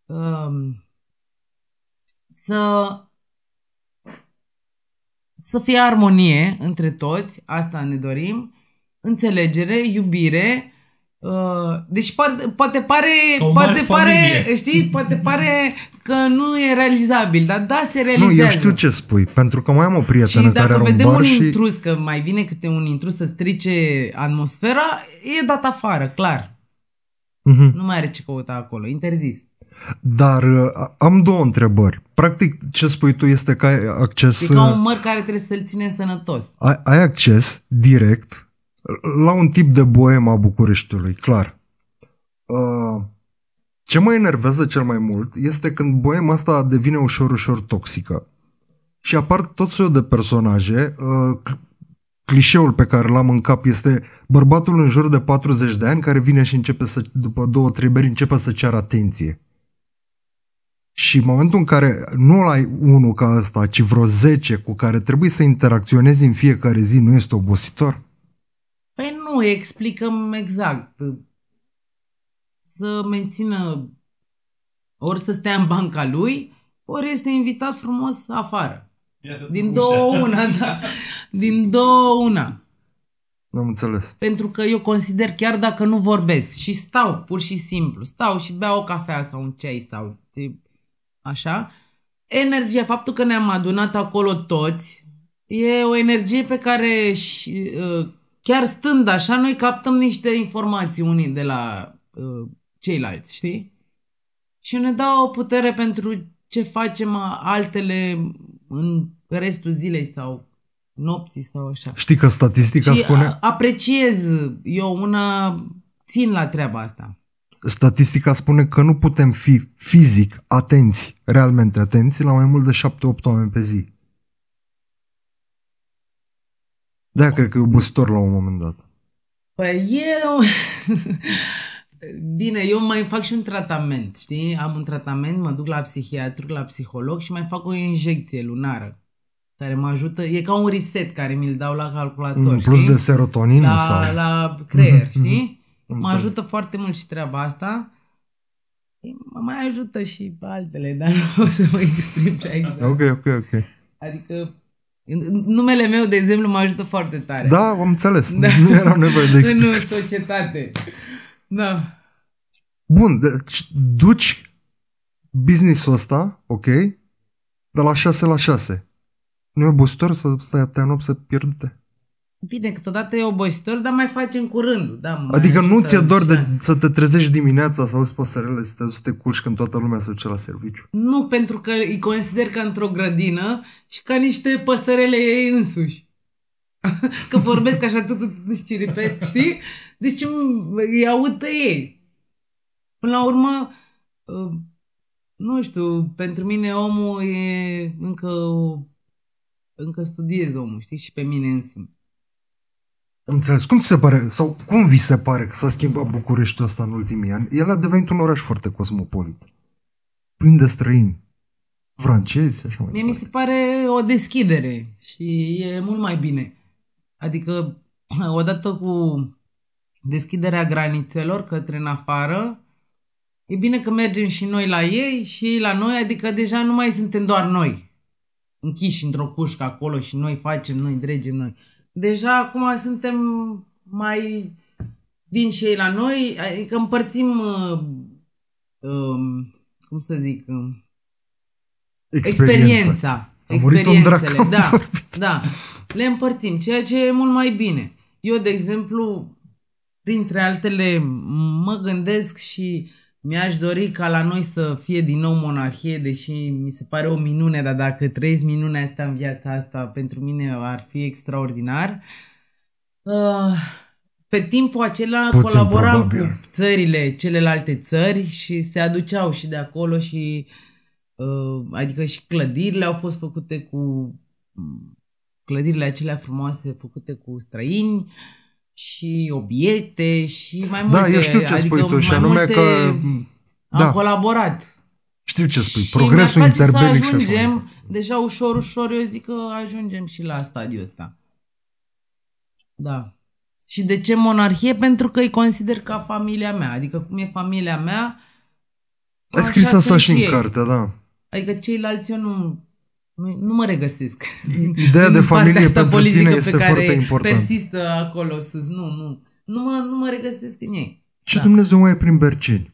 să fie armonie între toți, asta ne dorim, înțelegere, iubire. Deci poate pare că nu e realizabil, dar da, se realizează. Nu, eu știu ce spui, pentru că mai am o prietenă care are un bar și... dacă vedem un intrus, că mai vine câte un intrus să strice atmosfera, e dat afară, clar. Nu mai are ce căuta acolo, interzis. Dar am 2 întrebări. Practic, ce spui tu este că ai acces... E ca un măr care trebuie să-l ține sănătos. Ai acces direct la un tip de boemă a Bucureștiului, clar. Ce mă enervează cel mai mult este când boema asta devine ușor toxică. Și apar tot soiul de personaje. Clișeul pe care l-am în cap este bărbatul în jur de 40 de ani care vine și începe după 2-3 beri, începe să ceară atenție. Și în momentul în care nu ai unul ca ăsta, ci vreo 10 cu care trebuie să interacționezi în fiecare zi, nu este obositor? Păi nu, explicăm exact. Să mențină, ori să stea în banca lui, ori este invitat frumos afară. Din 2 una, da. Din 2 una. Am înțeles. Pentru că eu consider, chiar dacă nu vorbesc și stau, pur și simplu, stau și beau o cafea sau un ceai sau așa, energia, faptul că ne-am adunat acolo toți, e o energie pe care chiar stând așa, noi captăm niște informații unii de la ceilalți, știi? Și ne dau o putere pentru ce facem altele în restul zilei sau nopții sau așa. Știi că statistica și spune... apreciez, eu una țin la treaba asta. Statistica spune că nu putem fi fizic atenți, realmente atenți, la mai mult de 7-8 oameni pe zi. De-aia cred că e obositor la un moment dat. Păi eu... Bine, eu mai fac și un tratament, știi? Am un tratament, mă duc la psihiatru, la psiholog și mai fac o injecție lunară care mă ajută, e ca un reset care mi-l dau la calculator, în plus, știi? De serotonină sau... La creier, știi? Mă ajută foarte mult și treaba asta. Mă mai ajută și altele, dar nu o să mă exprim ce exact. Ok. Adică numele meu, de exemplu, mă ajută foarte tare. Da, am înțeles. Da. Nu era nevoie de explicații. În societate. Da. Bun, deci duci business-ul ăsta, ok, de la 6 la 6. Nu e obositor să stai atâtea nopți să pierdute? Bine, câteodată e obositor, dar mai facem curând. Da, adică nu ți-e dor de să te trezești dimineața să auzi păsărele, să te culci când toată lumea se duce la serviciu? Nu, pentru că îi consider ca într-o grădină și ca niște păsărele ei însuși. Că vorbesc așa tot știripesc, știi? Deci îi aud pe ei. Până la urmă, nu știu, pentru mine omul e încă studiez omul, știi? Și pe mine însumi. Am înțeles. Cum ți se pare, sau cum vi se pare că s-a schimbat Bucureștiul ăsta în ultimii ani? El a devenit un oraș foarte cosmopolit. Plin de străini. Francezi, așa mai Mie mi se pare o deschidere și e mult mai bine. Adică, odată cu deschiderea granițelor către în afară, e bine că mergem și noi la ei și ei la noi, adică deja nu mai suntem doar noi închiși într-o cușcă acolo și noi facem, noi dregem, noi. Deja acum suntem mai... Vin și ei la noi, adică împărțim, cum să zic, experiențele. Da. Le împărțim, ceea ce e mult mai bine. Eu, de exemplu, printre altele, mă gândesc și mi-aș dori ca la noi să fie din nou monarhie, deși mi se pare o minune, dar dacă trăiesc minunea asta în viața asta, pentru mine ar fi extraordinar. Pe timpul acela colaboram cu țările, celelalte țări și se aduceau și de acolo și adică și clădirile au fost făcute cu clădirile acelea frumoase făcute cu străini și obiecte și mai multe. Da, eu știu ce spui tu, și anume că am colaborat. Știu ce spui, progresul interbelic și ajungem, deja ușor, eu zic că ajungem și la stadiul ăsta. Da. Și de ce monarhie? Pentru că îi consider ca familia mea. Adică cum e familia mea, ai scris asta și în carte, da. Adică ceilalți eu nu mă regăsesc. Ideea de familie pentru tine este foarte importantă. Persistă acolo sus. Nu mă regăsesc în ei. Ce Dumnezeu mai e prin Berceni?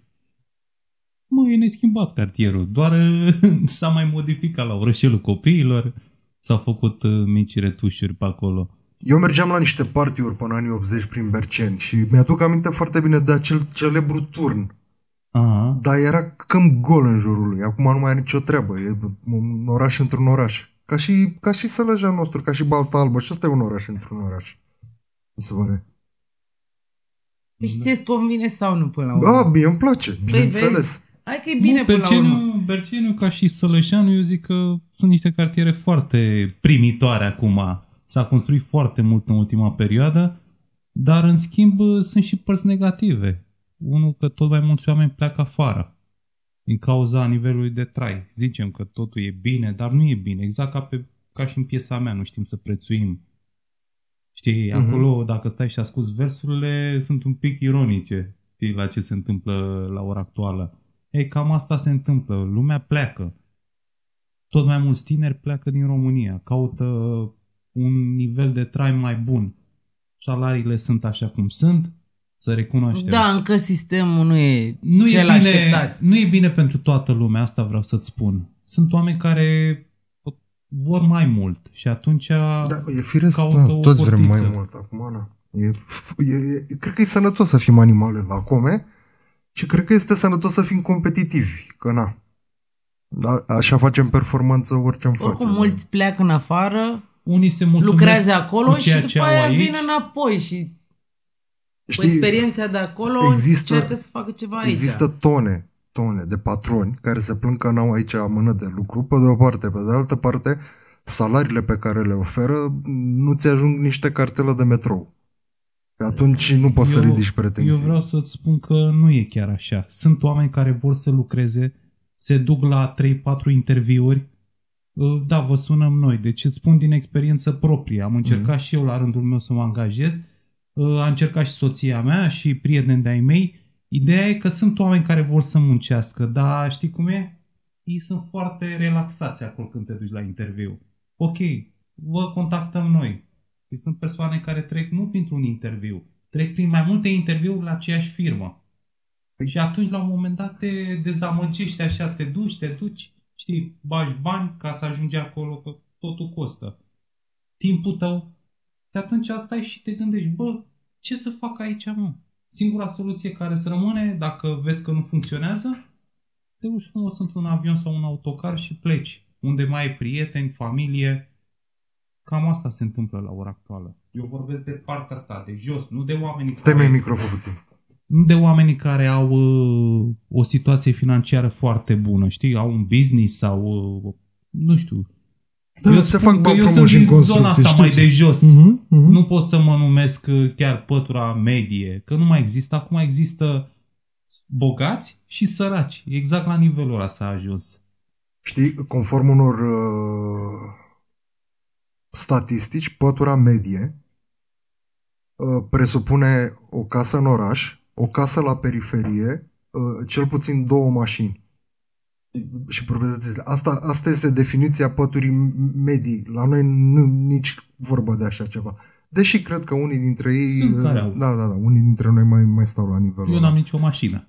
E neschimbat cartierul. Doar s-a mai modificat la orășelul copiilor. S-au făcut mici retușuri pe acolo. Eu mergeam la niște party-uri până anii 80 prin Berceni și mi-aduc aminte foarte bine de acel celebru turn. Aha. Dar era cam gol în jurul lui. Acum nu mai are nicio treabă. E un oraș într-un oraș. Ca și Sălăja nostru, ca și Balta Albă. Și ăsta e un oraș într-un oraș. Mi se pare. Păi ți-ți convine sau nu până la urmă? Mie îmi place, bineînțeles. Hai că e bine până la urmă. Berceniu ca și Sălăjeanu, eu zic că sunt niște cartiere foarte primitoare acum. S-a construit foarte mult în ultima perioadă, dar în schimb sunt și părți negative. Unul, că tot mai mulți oameni pleacă afară din cauza nivelului de trai. Zicem că totul e bine, dar nu e bine. Exact ca și în piesa mea, nu știm să prețuim. Știi, acolo, dacă stai și asculți versurile, sunt un pic ironice. Știi, la ce se întâmplă la ora actuală. Cam asta se întâmplă. Lumea pleacă. Tot mai mulți tineri pleacă din România. Caută un nivel de trai mai bun. Salariile sunt așa cum sunt. Să recunoaștem. Da, încă sistemul nu e cel așteptat. Nu e bine pentru toată lumea, asta vreau să-ți spun. Sunt oameni care vor mai mult și atunci e firesc, caută o toți vrem portiță. mai mult acum, na. Cred că e sănătos să fim animale lacome și cred că este sănătos să fim competitivi, că na. Așa facem performanță orice am face. Oricum, mulți pleacă în afară, unii se mulțumesc lucrează acolo cu ceea și ce după au aia aici. vin înapoi și cu Știi, experiența de acolo încearcă să facă ceva aici. Există tone de patroni care se plâng că n-au aici mână de lucru, pe de o parte. Pe de altă parte, salariile pe care le oferă nu ți ajung niște cartele de metrou. Și atunci nu poți să ridici pretenții. Eu vreau să-ți spun că nu e chiar așa. Sunt oameni care vor să lucreze, se duc la 3-4 interviuri. Da, vă sunăm noi. Deci îți spun din experiență proprie. Am încercat și eu la rândul meu să mă angajez. A încercat și soția mea și prieteni de-ai mei. Ideea e că sunt oameni care vor să muncească, dar știi cum e? Ei sunt foarte relaxați acolo când te duci la interviu. Ok, vă contactăm noi. Sunt persoane care trec nu printr-un interviu, trec prin mai multe interviuri la aceeași firmă. Și atunci, la un moment dat, te dezamăgești așa, te duci, știi, bagi bani ca să ajungi acolo, că totul costă. Timpul tău. Și atunci stai și te gândești, bă, ce să fac aici, mă? Singura soluție care îți rămâne, dacă vezi că nu funcționează, te duci frumos într-un avion sau un autocar și pleci. Unde mai ai prieteni, familie. Cam asta se întâmplă la ora actuală. Eu vorbesc de partea asta, de jos, nu de oamenii Stai mai microfon puțin. Nu de oamenii care au o situație financiară foarte bună, știi? Au un business sau, nu știu. Da, eu sunt din zona asta mai de jos. Nu pot să mă numesc chiar pătura medie, că nu mai există. Acum există bogați și săraci. Exact la nivelul ăla s-a ajuns. Știi, conform unor statistici, pătura medie presupune o casă în oraș, o casă la periferie, cel puțin 2 mașini. Și proprietățile. Asta este definiția păturii medii. La noi nu nici vorba de așa ceva. Deși cred că unii dintre ei... Sunt care au. Da, unii dintre noi mai stau la nivelul Eu n-am nicio mașină.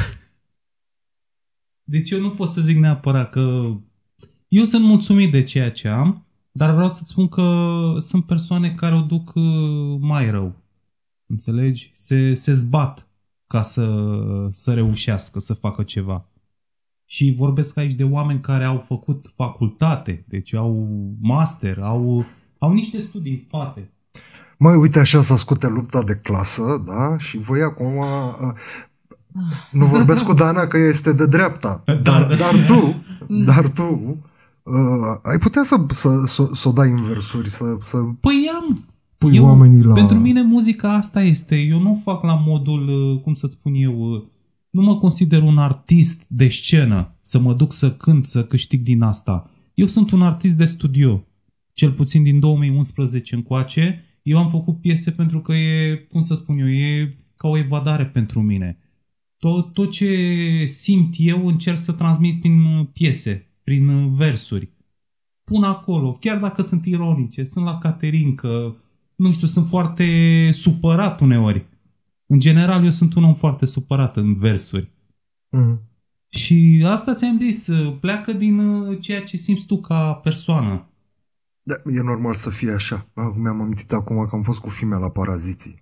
Deci eu nu pot să zic neapărat că... Eu sunt mulțumit de ceea ce am, dar vreau să-ți spun că sunt persoane care o duc mai rău. Înțelegi? Se zbat ca să reușească să facă ceva. Și vorbesc aici de oameni care au făcut facultate, deci au master, au niște studii în spate. Măi, uite, așa s-a scute lupta de clasă, da? Și voi acum... nu vorbesc cu Dana că este de dreapta, dar tu ai putea să o dai în versuri, să Păi am! pui oamenii la... Pentru mine muzica asta este. Eu nu fac la modul, cum să-ți spun eu... Nu mă consider un artist de scenă, să mă duc să cânt, să câștig din asta. Eu sunt un artist de studio. Cel puțin din 2011 încoace, eu am făcut piese pentru că e, cum să spun eu, e ca o evadare pentru mine. Tot ce simt eu încerc să transmit prin piese, prin versuri. Pun acolo, chiar dacă sunt ironice, sunt la Caterinca, nu știu, sunt foarte supărat uneori. În general, eu sunt un om foarte supărat în versuri. Și asta ți-am zis, pleacă din ceea ce simți tu ca persoană. Da, e normal să fie așa. Mi-am amintit acum că am fost cu Fimea la Paraziții.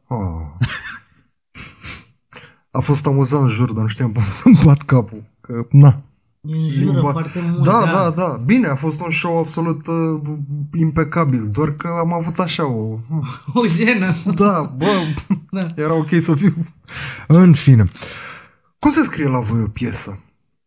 A fost amuzant, jur, dar nu știam până să-mi bat capul. Că, na. Înjură foarte mult. Da. Bine, a fost un show absolut impecabil. Doar că am avut așa o jenă. Da, era ok să fiu. În fine. Cum se scrie la voi o piesă?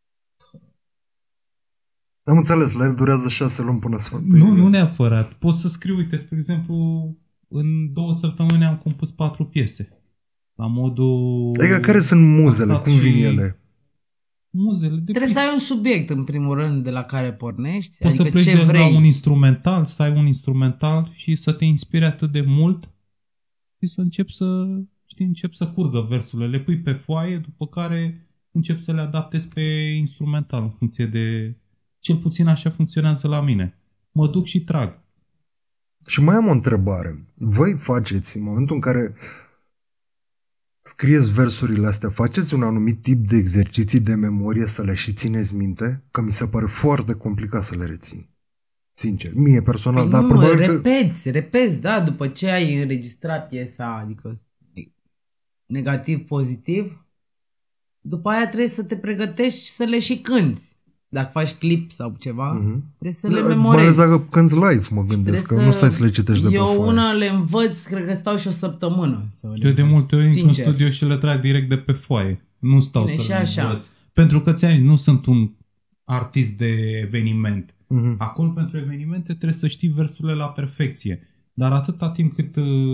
Am înțeles, la el durează 6 luni până să fac. Nu neapărat. Pot să scriu, uite, spre exemplu, în 2 săptămâni am compus 4 piese. La modul... Adică care sunt muzele? Cum vin ele? Muzele. Trebuie să ai un subiect, în primul rând, de la care pornești. Poți adică să pleci ce vrei. la un instrumental, să ai un instrumental și să te inspiri atât de mult și să încep să curgă versurile. Le pui pe foaie, după care încep să le adaptezi pe instrumental în funcție de... Cel puțin așa funcționează la mine. Mă duc și trag. Și mai am o întrebare. Voi faceți, în momentul în care scrieți versurile astea, faceți un anumit tip de exerciții de memorie să le și țineți minte? Că mi se pare foarte complicat să le rețin. Sincer, mie personal, dar probabil repeți, da, după ce ai înregistrat piesa, adică negativ-pozitiv, după aia trebuie să te pregătești să le și cânti. Dacă faci clip sau ceva, trebuie să le memorezi. Mai ales dacă cânti live, mă gândesc, că nu stai să le citești de pe foaie. Eu una le învăț, cred că stau și o săptămână. Eu de multe ori intru în studio și le trag direct de pe foaie. Nu stau să le învăț. Pentru că nu sunt un artist de eveniment. Acolo pentru evenimente trebuie să știi versurile la perfecție. Dar atâta timp cât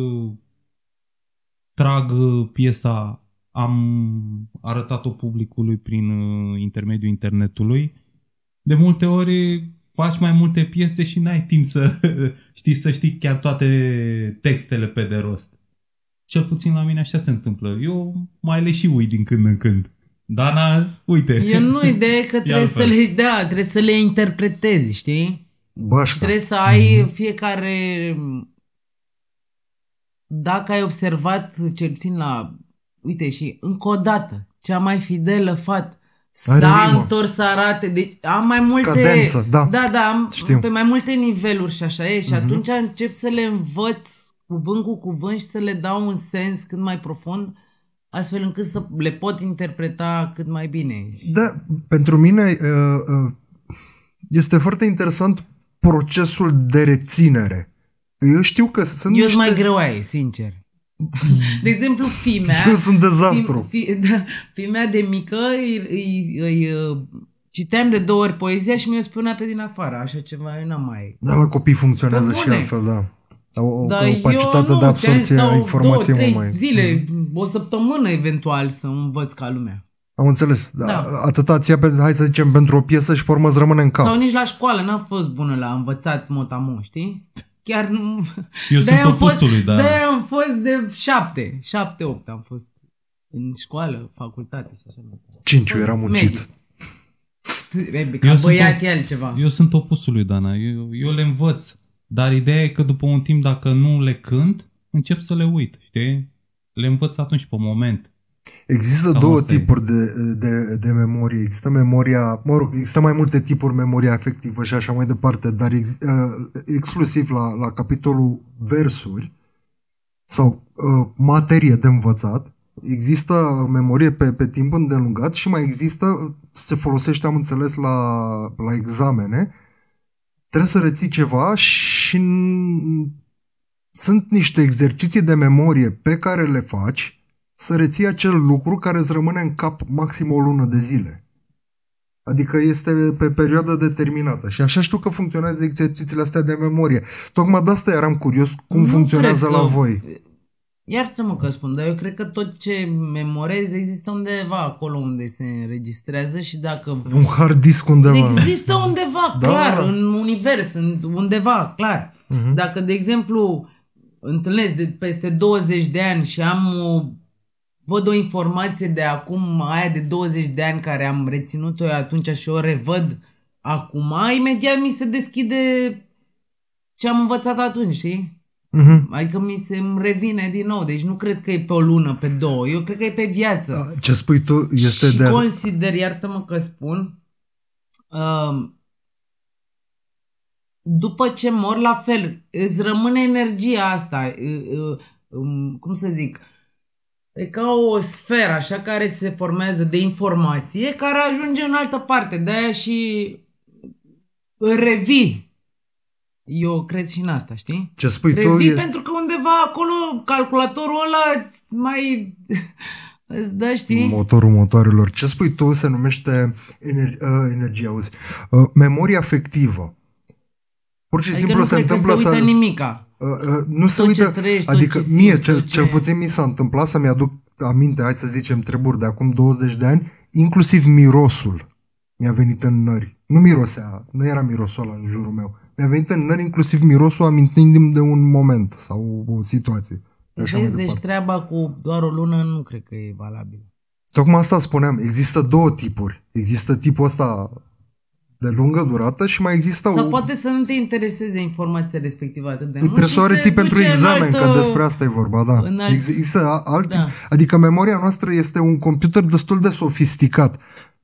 trag piesa, am arătat-o publicului prin intermediul internetului, de multe ori faci mai multe piese și n-ai timp să știi chiar toate textele pe de rost. Cel puțin la mine așa se întâmplă. Eu mai le și uit din când în când. Dana, uite. Eu nu idee că trebuie să le interpretezi, știi? Bașca. Trebuie să ai fiecare... Dacă ai observat, cel puțin la... Uite, și încă o dată, cea mai fidelă fată s-a întors să arate. Deci am mai multe... Cadență, da. Da, am pe mai multe niveluri și așa e. Și atunci încep să le învăț cuvânt cu cuvânt și să le dau un sens cât mai profund, astfel încât să le pot interpreta cât mai bine. Da, pentru mine este foarte interesant procesul de reținere. Eu știu că sunt niște... mai greu ai, sincer. De exemplu, fimea... Eu sunt dezastru. Fimea de mică îi citeam de 2 ori poezia și mi-o spunea pe din afară. Așa ceva, eu n-am mai... Dar la copii funcționează și altfel, da. O capacitate de absorbție a informației mult mai... zile, o săptămână eventual să învăț ca lumea. Am înțeles. Da. Atâta ți-a, hai să zicem, pentru o piesă și pe urmă îți rămâne în cap. Sau nici la școală, n-am fost bună la învățat mot-a-mot, știi? Chiar nu... Eu sunt opusului, dar... De-aia am fost de 7-8 am fost în școală, facultate și așa. 5 eram muncit. Ca băiat e altceva. Eu sunt opusului, Dana. Eu le învăț. Dar ideea e că după un timp, dacă nu le cânt, încep să le uit, știi? Le învăț atunci, pe moment. Există două tipuri de memorie. Există memoria, există mai multe tipuri, memoria afectivă și așa mai departe, dar exclusiv la capitolul versuri sau materie de învățat, există memorie pe timp îndelungat și mai există, se folosește, am înțeles, la examene. Trebuie să reții ceva și sunt niște exerciții de memorie pe care le faci să reții acel lucru care îți rămâne în cap maxim o lună de zile. Adică este pe perioadă determinată. Și așa știu că funcționează exercițiile astea de memorie. Tocmai de asta eram curios cum funcționează la voi. Iartă-mă că spun, dar eu cred că tot ce memorezi există undeva acolo unde se înregistrează și dacă... Un hard disk undeva. Există undeva, clar, în univers, undeva, clar. Dacă, de exemplu, întâlnesc peste 20 de ani și văd o informație de acum, aia de 20 de ani care am reținut-o eu atunci și o revăd acum, imediat mi se deschide ce am învățat atunci, știi? Adică îmi revine din nou. Deci nu cred că e pe o lună, pe 2. Eu cred că e pe viață. Ce spui tu este și consider, iartă-mă că spun, după ce mor, la fel, îți rămâne energia asta, cum să zic, e ca o sferă așa care se formează de informație care ajunge în altă parte. De-aia și revii. Eu cred și în asta, știi? Ce spui revii tu este... pentru că undeva acolo calculatorul ăla mai îți dă, știi? Motorul motoarelor. Ce spui tu se numește energia, auzi, memoria afectivă. Pur și adică simplu se întâmplă să... uită nimica. Nu se uită, adică mie cel puțin mi s-a întâmplat să-mi aduc aminte, hai să zicem, treburi de acum 20 de ani, inclusiv mirosul mi-a venit în nări. Nu mirosea, nu era mirosul ăla în jurul meu. Mi-a venit în nări inclusiv mirosul amintindu-mi de un moment sau o situație. Deci treaba cu doar o lună nu cred că e valabilă. Tocmai asta spuneam, există două tipuri. Există tipul ăsta de lungă durată și mai există sau poate să nu te intereseze informația respectivă atât de mult. Trebuie să o reții pentru examen, că despre asta e vorba, da. Există adică memoria noastră este un computer destul de sofisticat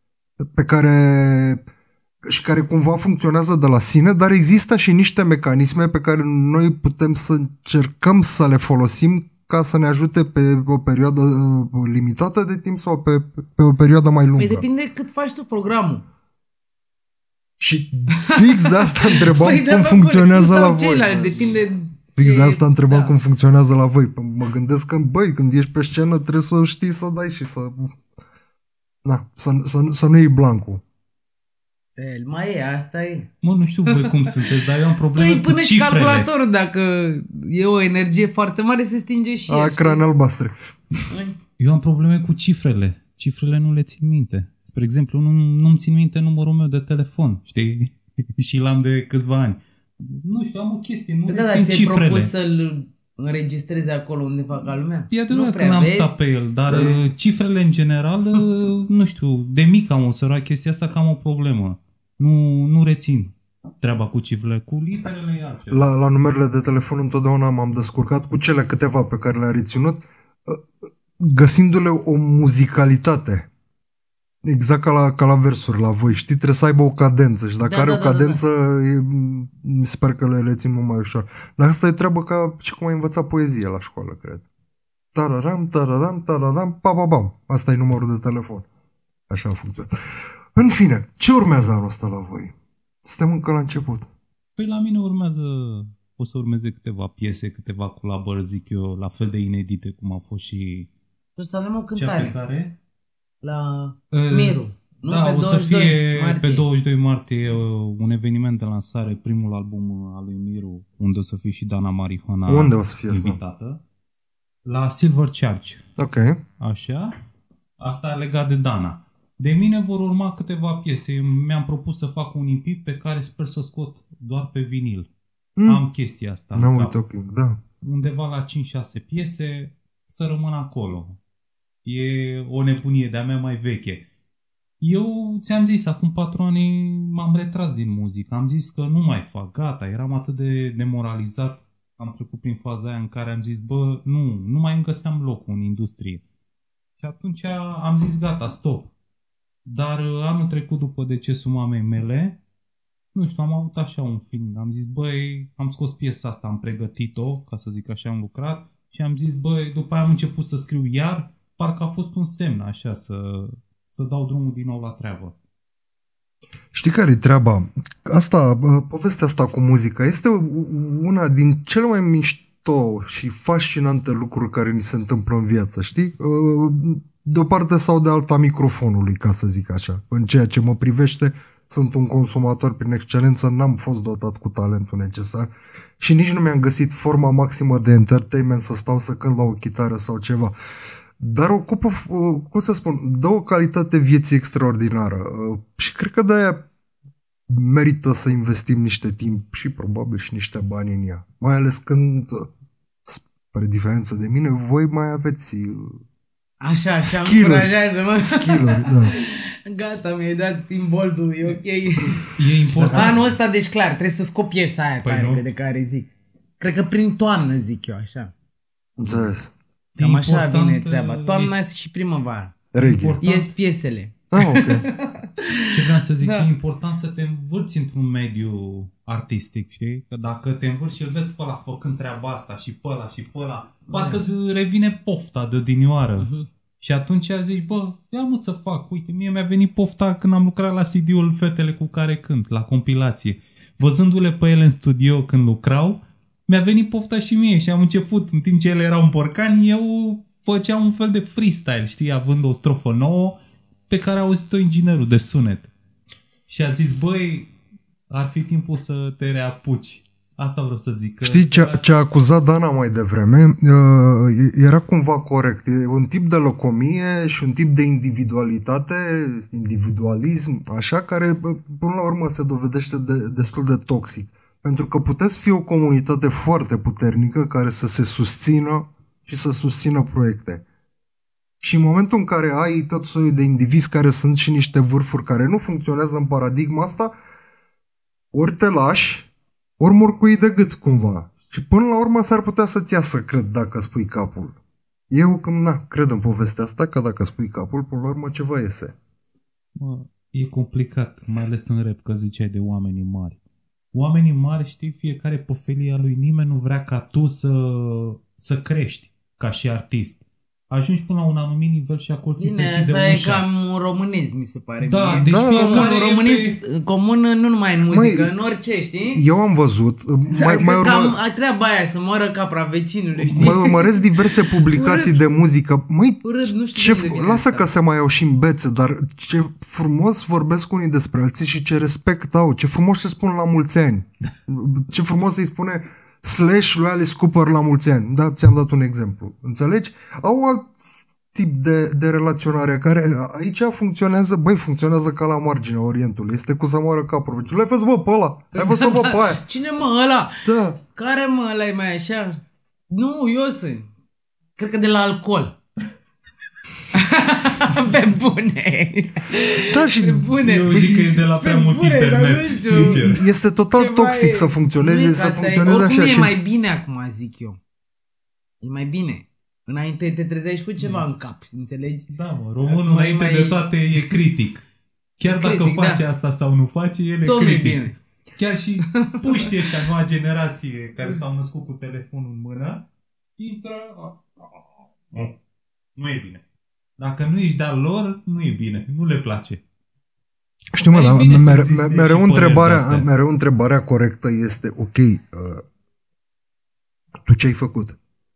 care cumva funcționează de la sine, dar există și niște mecanisme pe care noi putem să încercăm să le folosim ca să ne ajute pe o perioadă limitată de timp sau pe o perioadă mai lungă. Păi depinde cât faci tu programul. Și fix de asta întrebam cum funcționează la voi. Depinde fix de asta întrebam cum funcționează la voi. Mă gândesc că, când ești pe scenă trebuie să știi să dai și să... să nu iei blancul. Mai e, asta e. Mă, nu știu voi cum sunteți, dar eu am probleme cu cifrele. Până și calculatorul, dacă e o energie foarte mare, se stinge și ea. Ecrane albastre. Eu am probleme cu cifrele. Cifrele nu le țin minte. Spre exemplu, nu-mi țin minte numărul meu de telefon, știi? Și l-am de câțiva ani. Nu știu, am o chestie, nu le țin cifrele. Dar ți-ai propus să-l înregistrezi acolo undeva ca lumea? E adevărat că n-am stat pe el, dar cifrele în general, nu știu, de mic am observat chestia asta că am o problemă. Nu rețin treaba cu cifrele, cu literele e altceva. La numerele de telefon întotdeauna m-am descurcat cu cele câteva pe care le-am reținut, găsindu-le o muzicalitate. Exact ca la versuri, la voi, știi? Trebuie să aibă o cadență și dacă are o cadență, sper că le țin mult mai ușor. Dar asta e treabă ca și cum ai învățat poezie la școală, cred. Tararam, tararam, tararam, pa-pa-bam. Asta e numărul de telefon. Așa funcționează. În fine, ce urmează anul ăsta la voi? Suntem încă la început. Păi la mine o să urmeze câteva piese, câteva colaborări, zic eu, la fel de inedite cum au fost și... O să avem o cântare. Pe care? La Miru. Nu? Da, pe o să fie martie. pe 22 martie un eveniment de lansare, primul album al lui Miru, unde o să fie și Dana Marihuana. Unde o să fie invitată? La Silver Church. Ok. Așa. Asta legat de Dana. De mine vor urma câteva piese. Mi-am propus să fac un EP pe care sper să scot doar pe vinil. Am chestia asta. Da. Undeva la 5-6 piese să rămân acolo. E o nebunie de-a mea mai veche. Eu ți-am zis, acum 4 ani m-am retras din muzică. Am zis că nu mai fac, gata. Eram atât de demoralizat. Am trecut prin faza aia în care am zis, nu mai îmi găseam locul în industrie. Și atunci am zis, gata, stop. Dar anul trecut, după decesul mamei mele, nu știu, am avut așa un feeling. Am zis, am scos piesa asta, am pregătit-o, ca să zic așa, am lucrat și am zis, după aia am început să scriu iar, parcă a fost un semn, așa, să dau drumul din nou la treabă. Știi care e treaba? Povestea asta cu muzica este una din cele mai mișto și fascinante lucruri care ni se întâmplă în viață, știi? De o parte sau de alta microfonului, ca să zic așa. În ceea ce mă privește, sunt un consumator prin excelență, n-am fost dotat cu talentul necesar și nici nu mi-am găsit forma maximă de entertainment să stau să cânt la o chitară sau ceva. Dar ocupă, cum să spun, dă o calitate vieții extraordinară și cred că de-aia merită să investim niște timp și probabil și niște bani în ea. Mai ales când, spre diferență de mine, voi mai aveți așa, încurajează-mă. Skill-uri, da. Gata, mi-ai dat imboldul, e ok. E important. Anul ăsta, deci clar, trebuie să scop piesa aia de care zic. Cred că prin toamnă, zic eu, așa. Înțeles. Cam așa vine treaba. Toamna și primăvara. Ies piesele. Ok. Ce vreau să zic, e important să te învârți într-un mediu artistic, știi? Că dacă te învârți și îl vezi pe ăla făcând treaba asta și pe ăla și pe ăla, parcă îți revine pofta de odinioară. Și atunci zici, ia mă să fac. Uite, mie mi-a venit pofta când am lucrat la CD-ul Fetele cu care cânt, la compilație. Văzându-le pe ele în studio când lucrau, mi-a venit pofta și mie și am început, în timp ce ele erau în borcani, eu făceam un fel de freestyle, știi, având o strofă nouă pe care a auzit-o inginerul de sunet. Și a zis, ar fi timpul să te reapuci. Asta vreau să zic. Știi ce a acuzat Dana mai devreme? Era cumva corect. E un tip de locomie și un tip de individualism, așa, care până la urmă se dovedește destul de toxic. Pentru că puteți fi o comunitate foarte puternică care să se susțină și să susțină proiecte. Și în momentul în care ai tot soiul de indivizi care sunt și niște vârfuri care nu funcționează în paradigma asta, ori te lași, ori morcui de gât cumva. Și până la urmă s-ar putea să-ți iasă, cred, dacă spui capul. Eu, cred în povestea asta, că dacă spui capul, până la urmă ceva iese. E complicat, mai ales în rap, că ziceai de oamenii mari. Oamenii mari, știi, fiecare pe felia lui, nimeni nu vrea ca tu să crești ca și artist. Ajungi până la un anumit nivel și acolo ți se închide ușa. Asta e cam un românesc, mi se pare. Da, deci fiecare românesc comun nu numai în muzică, în orice, știi? Eu am văzut, cam treaba aia, să moară capra vecinului, știi? Mai urmăresc diverse publicații de muzică. Nu știu lasă că se mai au și în bețe, dar ce frumos vorbesc unii despre alții și ce respect au. Ce frumos se spun la mulți ani. Ce frumos să-i spune Slash lui Alice Cooper la mulți ani. Da, ți-am dat un exemplu. Înțelegi? Au alt tip de relaționare care aici funcționează ca la marginea Orientului. Este cu să moară capul. L-ai văzut, bă, pe ăla? Ai văzut, bă, pe aia? Cine, mă, ăla? Da. Care, mă, ăla e mai așa? Nu, eu sunt. Cred că de la alcool. Pe bune. Da, și pe bune. Eu zic că e de la prea mult internet, sincer. Este total toxic să funcționeze, să funcționeze așa. Oricum e mai bine acum, zic eu. E mai bine. Înainte te trezești cu ceva în cap, înțelegi? Da, mă, românul înainte de toate e critic. Chiar dacă face asta sau nu face, el e critic. Chiar și puștii ăștia, noua generație, care s-au născut cu telefonul în mână, intră... Nu e bine. Dacă nu ești de-al lor, nu e bine. Nu le place. Știu, mă, dar mereu întrebarea corectă este, ok, tu ce ai făcut?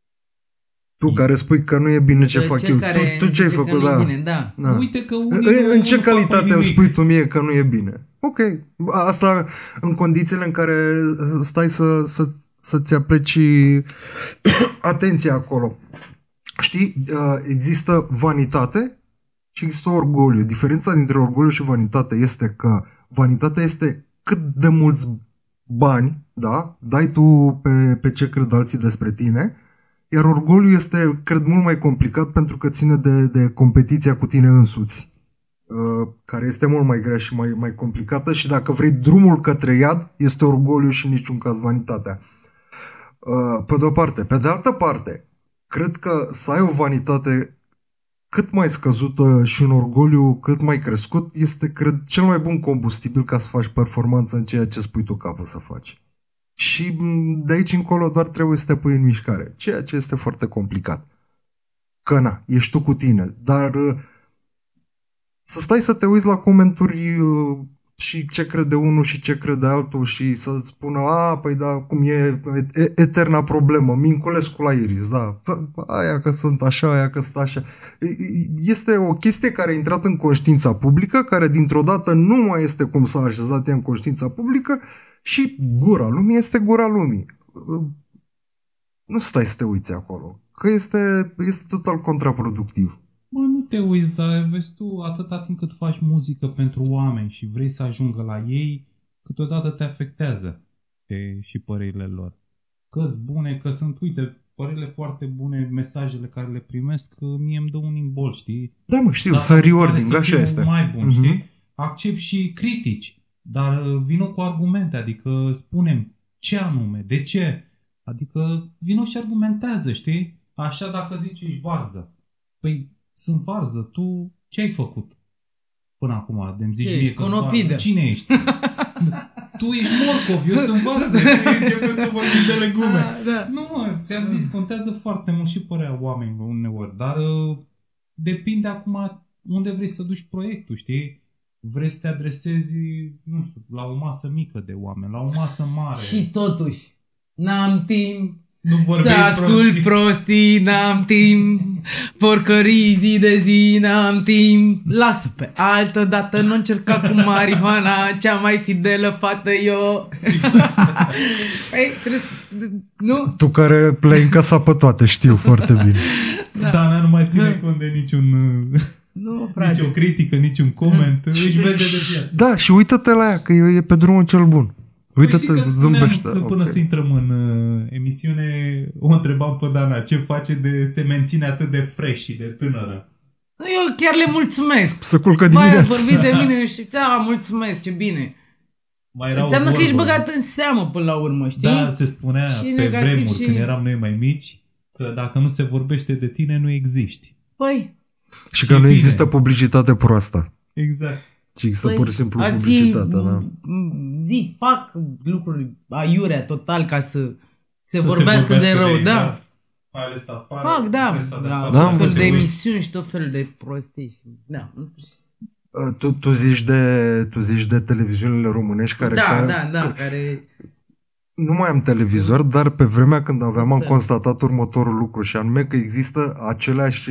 Tu care spui că nu e bine ce fac eu. Tu ce ai făcut? Da. Uite că în ce calitate îmi spui tu mie că nu e bine? Ok. Asta în condițiile în care stai să-ți apleci atenția acolo. Știi, există vanitate și există orgoliu. Diferența dintre orgoliu și vanitate este că vanitatea este cât de mulți bani, da, dai tu pe ce cred alții despre tine, iar orgoliu este, cred, mult mai complicat pentru că ține de competiția cu tine însuți, care este mult mai grea și mai complicată și dacă vrei drumul către iad, este orgoliu și în niciun caz vanitatea. Pe de o parte. Pe de altă parte, cred că să ai o vanitate cât mai scăzută și un orgoliu cât mai crescut este, cred, cel mai bun combustibil ca să faci performanță în ceea ce spui tu capul să faci. Și de aici încolo doar trebuie să te pui în mișcare, ceea ce este foarte complicat. Că na, ești tu cu tine, dar să stai să te uiți la comentarii și ce crede unul și ce crede altul și să-ți spună, păi da, cum e eterna problemă, Minculescu la Iris, da, aia că sunt așa, aia că sunt așa. Este o chestie care a intrat în conștiința publică, care dintr-o dată nu mai este cum s-a așezat ea în conștiința publică și gura lumii este gura lumii. Nu stai să te uiți acolo, că este total contraproductiv. Nu te uiți, dar vezi tu, atâta timp cât faci muzică pentru oameni și vrei să ajungă la ei, câteodată te afectează și părerile lor. Că-s bune, că sunt, uite, părerile foarte bune, mesajele care le primesc, mie îmi dă un imbol, știi? Da, mă, știu, să rewarding, așa este. Mai bun, știi? Accept și critici, dar vină cu argumente, adică spunem ce anume, de ce, adică vină și argumentează, știi? Așa dacă zici ești varză, păi sunt varză, tu ce ai făcut până acum? De-mi zici mie că-s varză. Cine ești? Tu ești morcov, eu sunt varză. Începem să vorbim de legume. Da. Nu, mă, ți-am zis, contează foarte mult și părerea oamenilor uneori, dar depinde acum unde vrei să duci proiectul, știi? Vrei să te adresezi, nu știu, la o masă mică de oameni, la o masă mare. Și totuși, n-am timp să ascult prostii, n-am timp, porcării zi de zi, n-am timp. Lasă pe altă dată, nu încerca cu marihuana, cea mai fidelă fată eu. Păi, nu? Tu care le-ai încasat pe toate, știu foarte bine. Da. Dana nu mai ține cont de nici o critică, niciun coment, își vede de viață. Da, și uită-te la ea, că e pe drumul cel bun. Uite-te, zâmbește. Până să intrăm în emisiune, o întrebam pe Dana, ce face de se menține atât de fresh și de tânără? Eu chiar le mulțumesc. Să culcă Vai, dimineața. ați vorbit de mine și mulțumesc, ce bine. Înseamnă că ești băgat în seamă până la urmă, știi? Da, se spunea și pe vremuri, și... când eram noi mai mici, că dacă nu se vorbește de tine, nu existi. Păi. Și că nu există publicitate proastă. Exact. Și există pur și simplu publicitatea, da. Fac lucruri aiurea total ca să se vorbească de rău, da. Mai ales afară. Fac, da. Tot felul de emisiuni și tot felul de prostii. Da, în sfârșit. Tu zici de televiziunile românești care... care... Nu mai am televizor, dar pe vremea când aveam am constatat următorul lucru și anume că există aceleași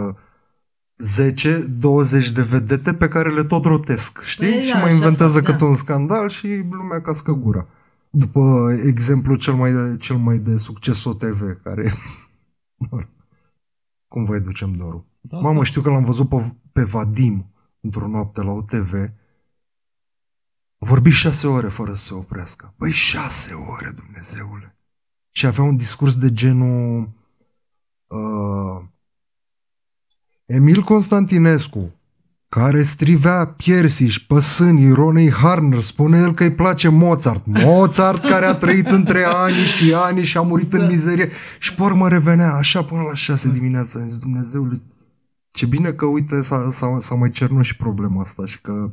10-20 de vedete pe care le tot rotesc, știi? Și mai inventează câte un scandal și lumea cască gura. După exemplu cel mai de succes OTV, care... Cum vă ducem dorul? Mamă, știu că l-am văzut pe Vadim într-o noapte la OTV. Vorbi 6 ore fără să se oprească. Băi, 6 ore, Dumnezeule! Și avea un discurs de genul... Emil Constantinescu, care strivea Piersiș, Păsâni, Ronei Harner, spune el că îi place Mozart. Mozart care a trăit între ani și ani și a murit în mizerie. Și pe urmă revenea așa până la 6 dimineața. Am zis, Dumnezeule, ce bine că, uite, s-a mai cernut și problema asta și că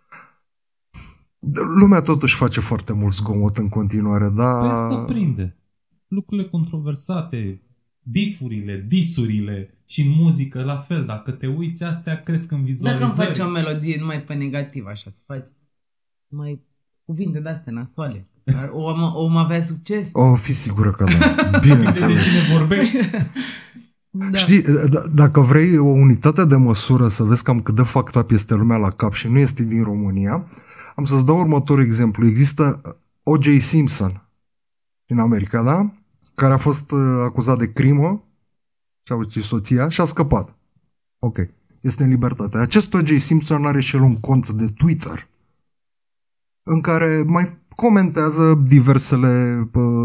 lumea totuși face foarte mult zgomot în continuare, dar... Păi asta prinde. Lucrurile controversate, bifurile, disurile și în muzică la fel. Dacă te uiți, astea cresc în vizualizări. Dacă îmi faci o melodie numai pe negativ, așa, să faci mai cuvinte de-astea nasoale, o avea succes? O fi sigură că da. Bineînțeles. De cine vorbești? Da. Știi, dacă vrei o unitate de măsură să vezi cam cât de fucked up este lumea la cap și nu este din România, am să-ți dau următorul exemplu. Există O.J. Simpson din America, da? Care a fost acuzat de crimă și a ucis soția și a scăpat. Ok. Este în libertate. Acest O.J. Simpson are și el un cont de Twitter în care mai comentează diversele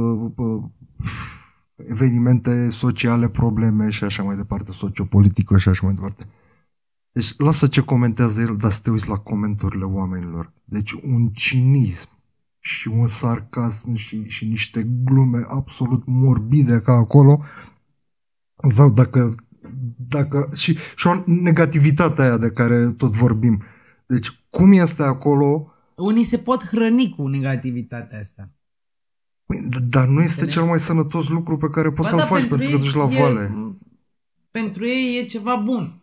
evenimente sociale, probleme și așa mai departe, sociopolitică și așa mai departe. Deci lasă ce comentează el, dar să te uiți la comentariile oamenilor. Deci un cinism și un sarcasm și niște glume absolut morbide ca acolo. Sau dacă și o negativitate aia de care tot vorbim. Deci cum este acolo... Unii se pot hrăni cu negativitatea asta. Dar nu este cel mai sănătos lucru pe care poți să-l faci pentru că duci la vale. Pentru ei e ceva bun.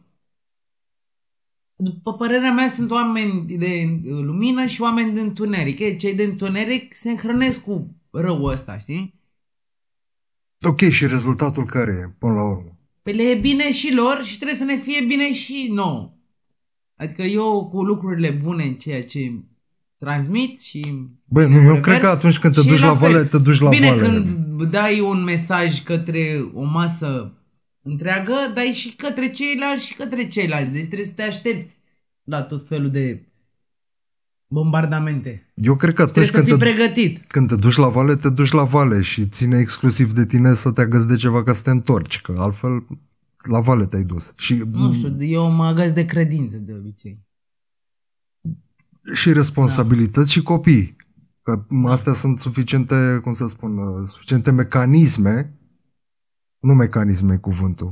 După părerea mea, sunt oameni de lumină și oameni de întuneric. Cei de întuneric se hrănesc cu răul ăsta, știi? Ok, și rezultatul care e, până la urmă? Păi le e bine și lor și trebuie să ne fie bine și nouă. Adică eu cu lucrurile bune în ceea ce transmit și... Băi, eu cred că atunci când te duci la vale, te duci la bine, vale. Când dai un mesaj către o masă întreagă, dai și către ceilalți și către ceilalți. Deci trebuie să te aștepți la tot felul de bombardamente. Eu cred că atunci când te duci la vale, te duci la vale și ține exclusiv de tine să te agăți de ceva ca să te întorci, că altfel la vale te-ai dus. Și, nu știu, eu mă agăț de credință de obicei. Și responsabilități și copii. Că astea sunt suficiente, cum să spun, suficiente mecanisme, nu mecanisme e cuvântul,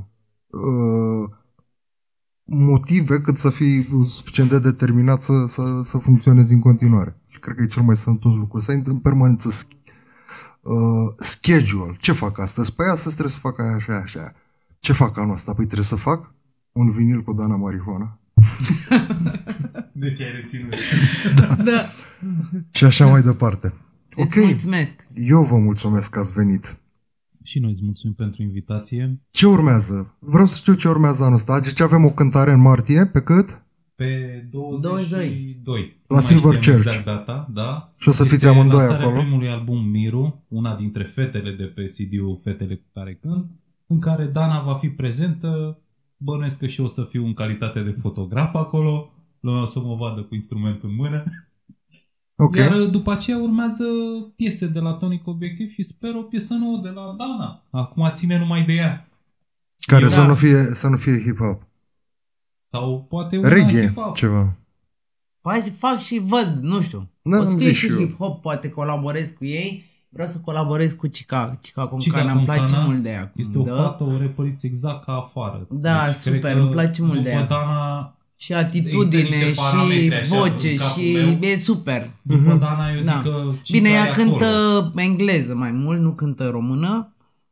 motive cât să fii suficient de determinat să funcționezi în continuare. Și cred că e cel mai sănătos lucru. Să ai în permanență schedule. Ce fac astăzi? Păi astăzi trebuie să fac aia, așa, așa. Ce fac anul ăsta? Păi trebuie să fac un vinil cu Dana Marihuana. De ce ai reținut? Da. Și așa mai departe. Îți mulțumesc. Eu vă mulțumesc că ați venit. Și noi îți mulțumim pentru invitație. Ce urmează? Vreau să știu ce urmează anul ăsta. Deci avem o cântare în martie, pe cât? Pe 22. La Silver Church. Exact data, da. Și o să fiți amândoi acolo. Lansarea primului album Miru, una dintre fetele de pe CD-ul Fetele cu care cânt, în care Dana va fi prezentă. Bănuiesc că și eu o să fiu în calitate de fotograf acolo. Lumea o să mă vadă cu instrumentul în mână. Okay. Iar după aceea urmează piese de la Tonic Obiectiv și sper o piesă nouă de la Dana. Acum ține numai de ea. Care să nu fie hip-hop. Sau poate una Reggae, hip-hop. ceva. Fac și văd, nu știu. Da, O să am fie zis și și eu. hip-hop, poate colaborez cu ei. Vreau să colaborez cu Chica Chica Concana, îmi place Concana mult de ea. Este o fată, o repăriți exact ca afară. Da, deci, super, cred că îmi place mult de ea. După Dana, Și Există atitudine niște și parametri așa voce în capul și meu. e super. după Dana eu zic Da. că Chica Bine, e ea acolo. cântă engleză mai mult, nu cântă română.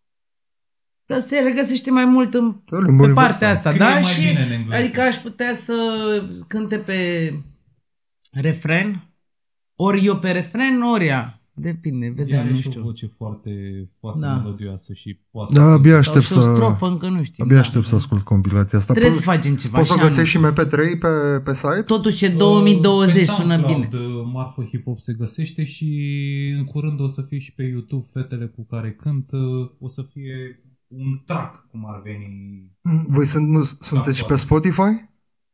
Dar se regăsește mai mult Da, limbă pe universală. partea asta, Scrie da? mai Și, bine în engleză. adică aș putea să cânte pe refren, ori eu pe refren, ori ea. Depinde, Ea vedem, are nu și o știu. voce foarte, foarte Da. melodioasă și poate Da, abia Sau aștept și o să... strofă, încă nu știu. Abia da. aștept să ascult compilația asta. Trebuie să facem ceva. Poți să o și găsești și anul. MP3 pe site? Totuși e 2020, pe sună SoundCloud, bine. Marfă Hip Hop se găsește și în curând o să fie și pe YouTube fetele cu care cânt, o să fie un track, cum ar veni. Voi sunteți și pe Spotify?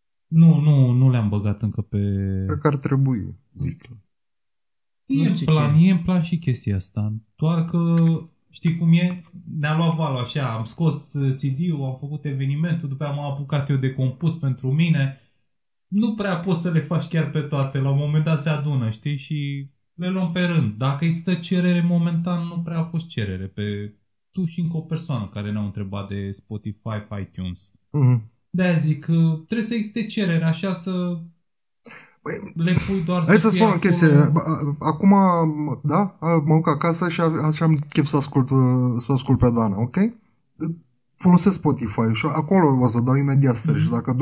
Nu le-am băgat încă pe... Cred că ar trebui, zic. Nu E în știu plan, ce. e în plan și chestia asta. Doar că, știi cum e? Ne-a luat valul așa, am scos CD-ul, am făcut evenimentul, după aia m-am apucat eu de compus pentru mine. Nu prea poți să le faci chiar pe toate, la un moment dat se adună, știi? Și le luăm pe rând. Dacă există cerere, momentan nu prea a fost cerere. Pe tu și încă o persoană care ne-au întrebat de Spotify, iTunes. Mhm. De-aia zic că trebuie să existe cerere, așa să le pui doar Hai să fie spun o acolo. chestie. Acum, da, mă duc acasă și așa am chef să ascult pe Dana, ok? Folosesc Spotify și acolo o să dau imediat search. Dacă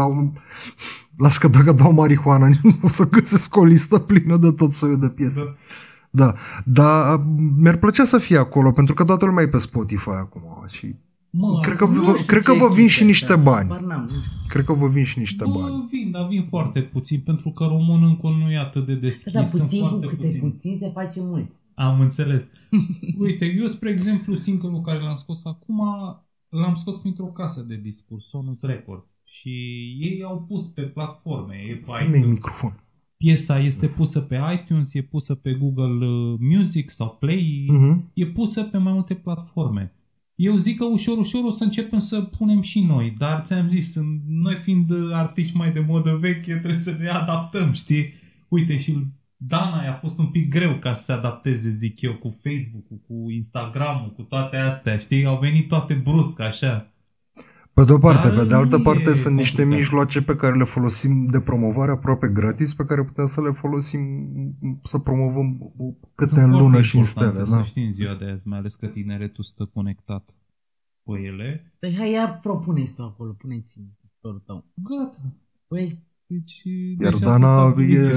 dau marihuana, nu o să găsesc o listă plină de tot soiul de piese. Da, dar mi-ar plăcea să fie acolo, pentru că toată lumea e pe Spotify acum și cred că vă vin și niște bani. Cred că vă vin și niște bani. Vin, dar vin foarte puțin, pentru că român încă nu e atât de deschis. Da, Sunt puțin cu foarte câte puțini. puțin se face mult. Am înțeles. Uite, eu, spre exemplu, single-ul care l-am scos acum, l-am scos printr-o casă de discurs, Sonus Records. Și ei au pus pe platforme. Stai-mi microfon. Piesa este pusă pe iTunes, e pusă pe Google Music sau Play, e pusă pe mai multe platforme. Eu zic că ușor o să începem să punem și noi, dar ți-am zis, noi fiind artiști mai de modă veche, trebuie să ne adaptăm, știi? Uite, și Dana a fost un pic greu ca să se adapteze, zic eu, cu Facebook-ul, cu Instagram-ul, cu toate astea, știi? Au venit toate brusc, așa. Pe de o parte, Dar pe de altă nu parte e sunt niște complicat. mijloace pe care le folosim de promovare aproape gratis, pe care putem să le folosim să promovăm câte Sunt în lună foarte și în importante, stele. Da. să știi în ziua de azi, mai ales că tineretul stă conectat cu ele. Păi hai, ia propune-ți tu acolo, puneți-mi pictorul tău. Gata. Păi, Deci, Iar deci Dana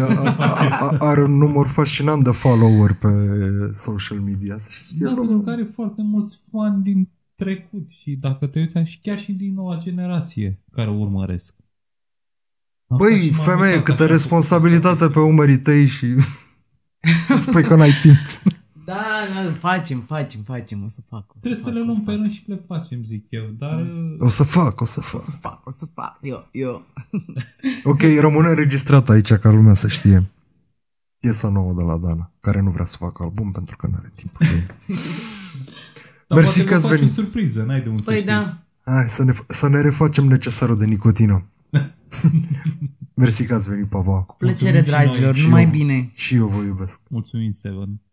are un număr fascinant de follower pe social media. Da, pentru că are foarte mulți fani din trecut și dacă te uiți și chiar și din noua generație care o urmăresc. Băi, femeie, câtă responsabilitate pe umerii tăi și spui că n-ai timp. da, facem, o să fac. Trebuie să le luăm pe rând și le facem, zic eu, dar... O să fac. O să fac, eu. Ok, rămâne înregistrat aici ca lumea să știe. Piesa nouă de la Dana, care nu vrea să facă album pentru că nu are timp. Dar Mersi că ați faci o venit. surpriză, n-ai de unde să Păi știi. da. Hai să ne refacem necesarul de nicotină. Mersi că ați venit, papa. Plăcere, Mulțumim și noi, dragilor, și numai eu. bine. Și eu vă iubesc. Mulțumim, Seven.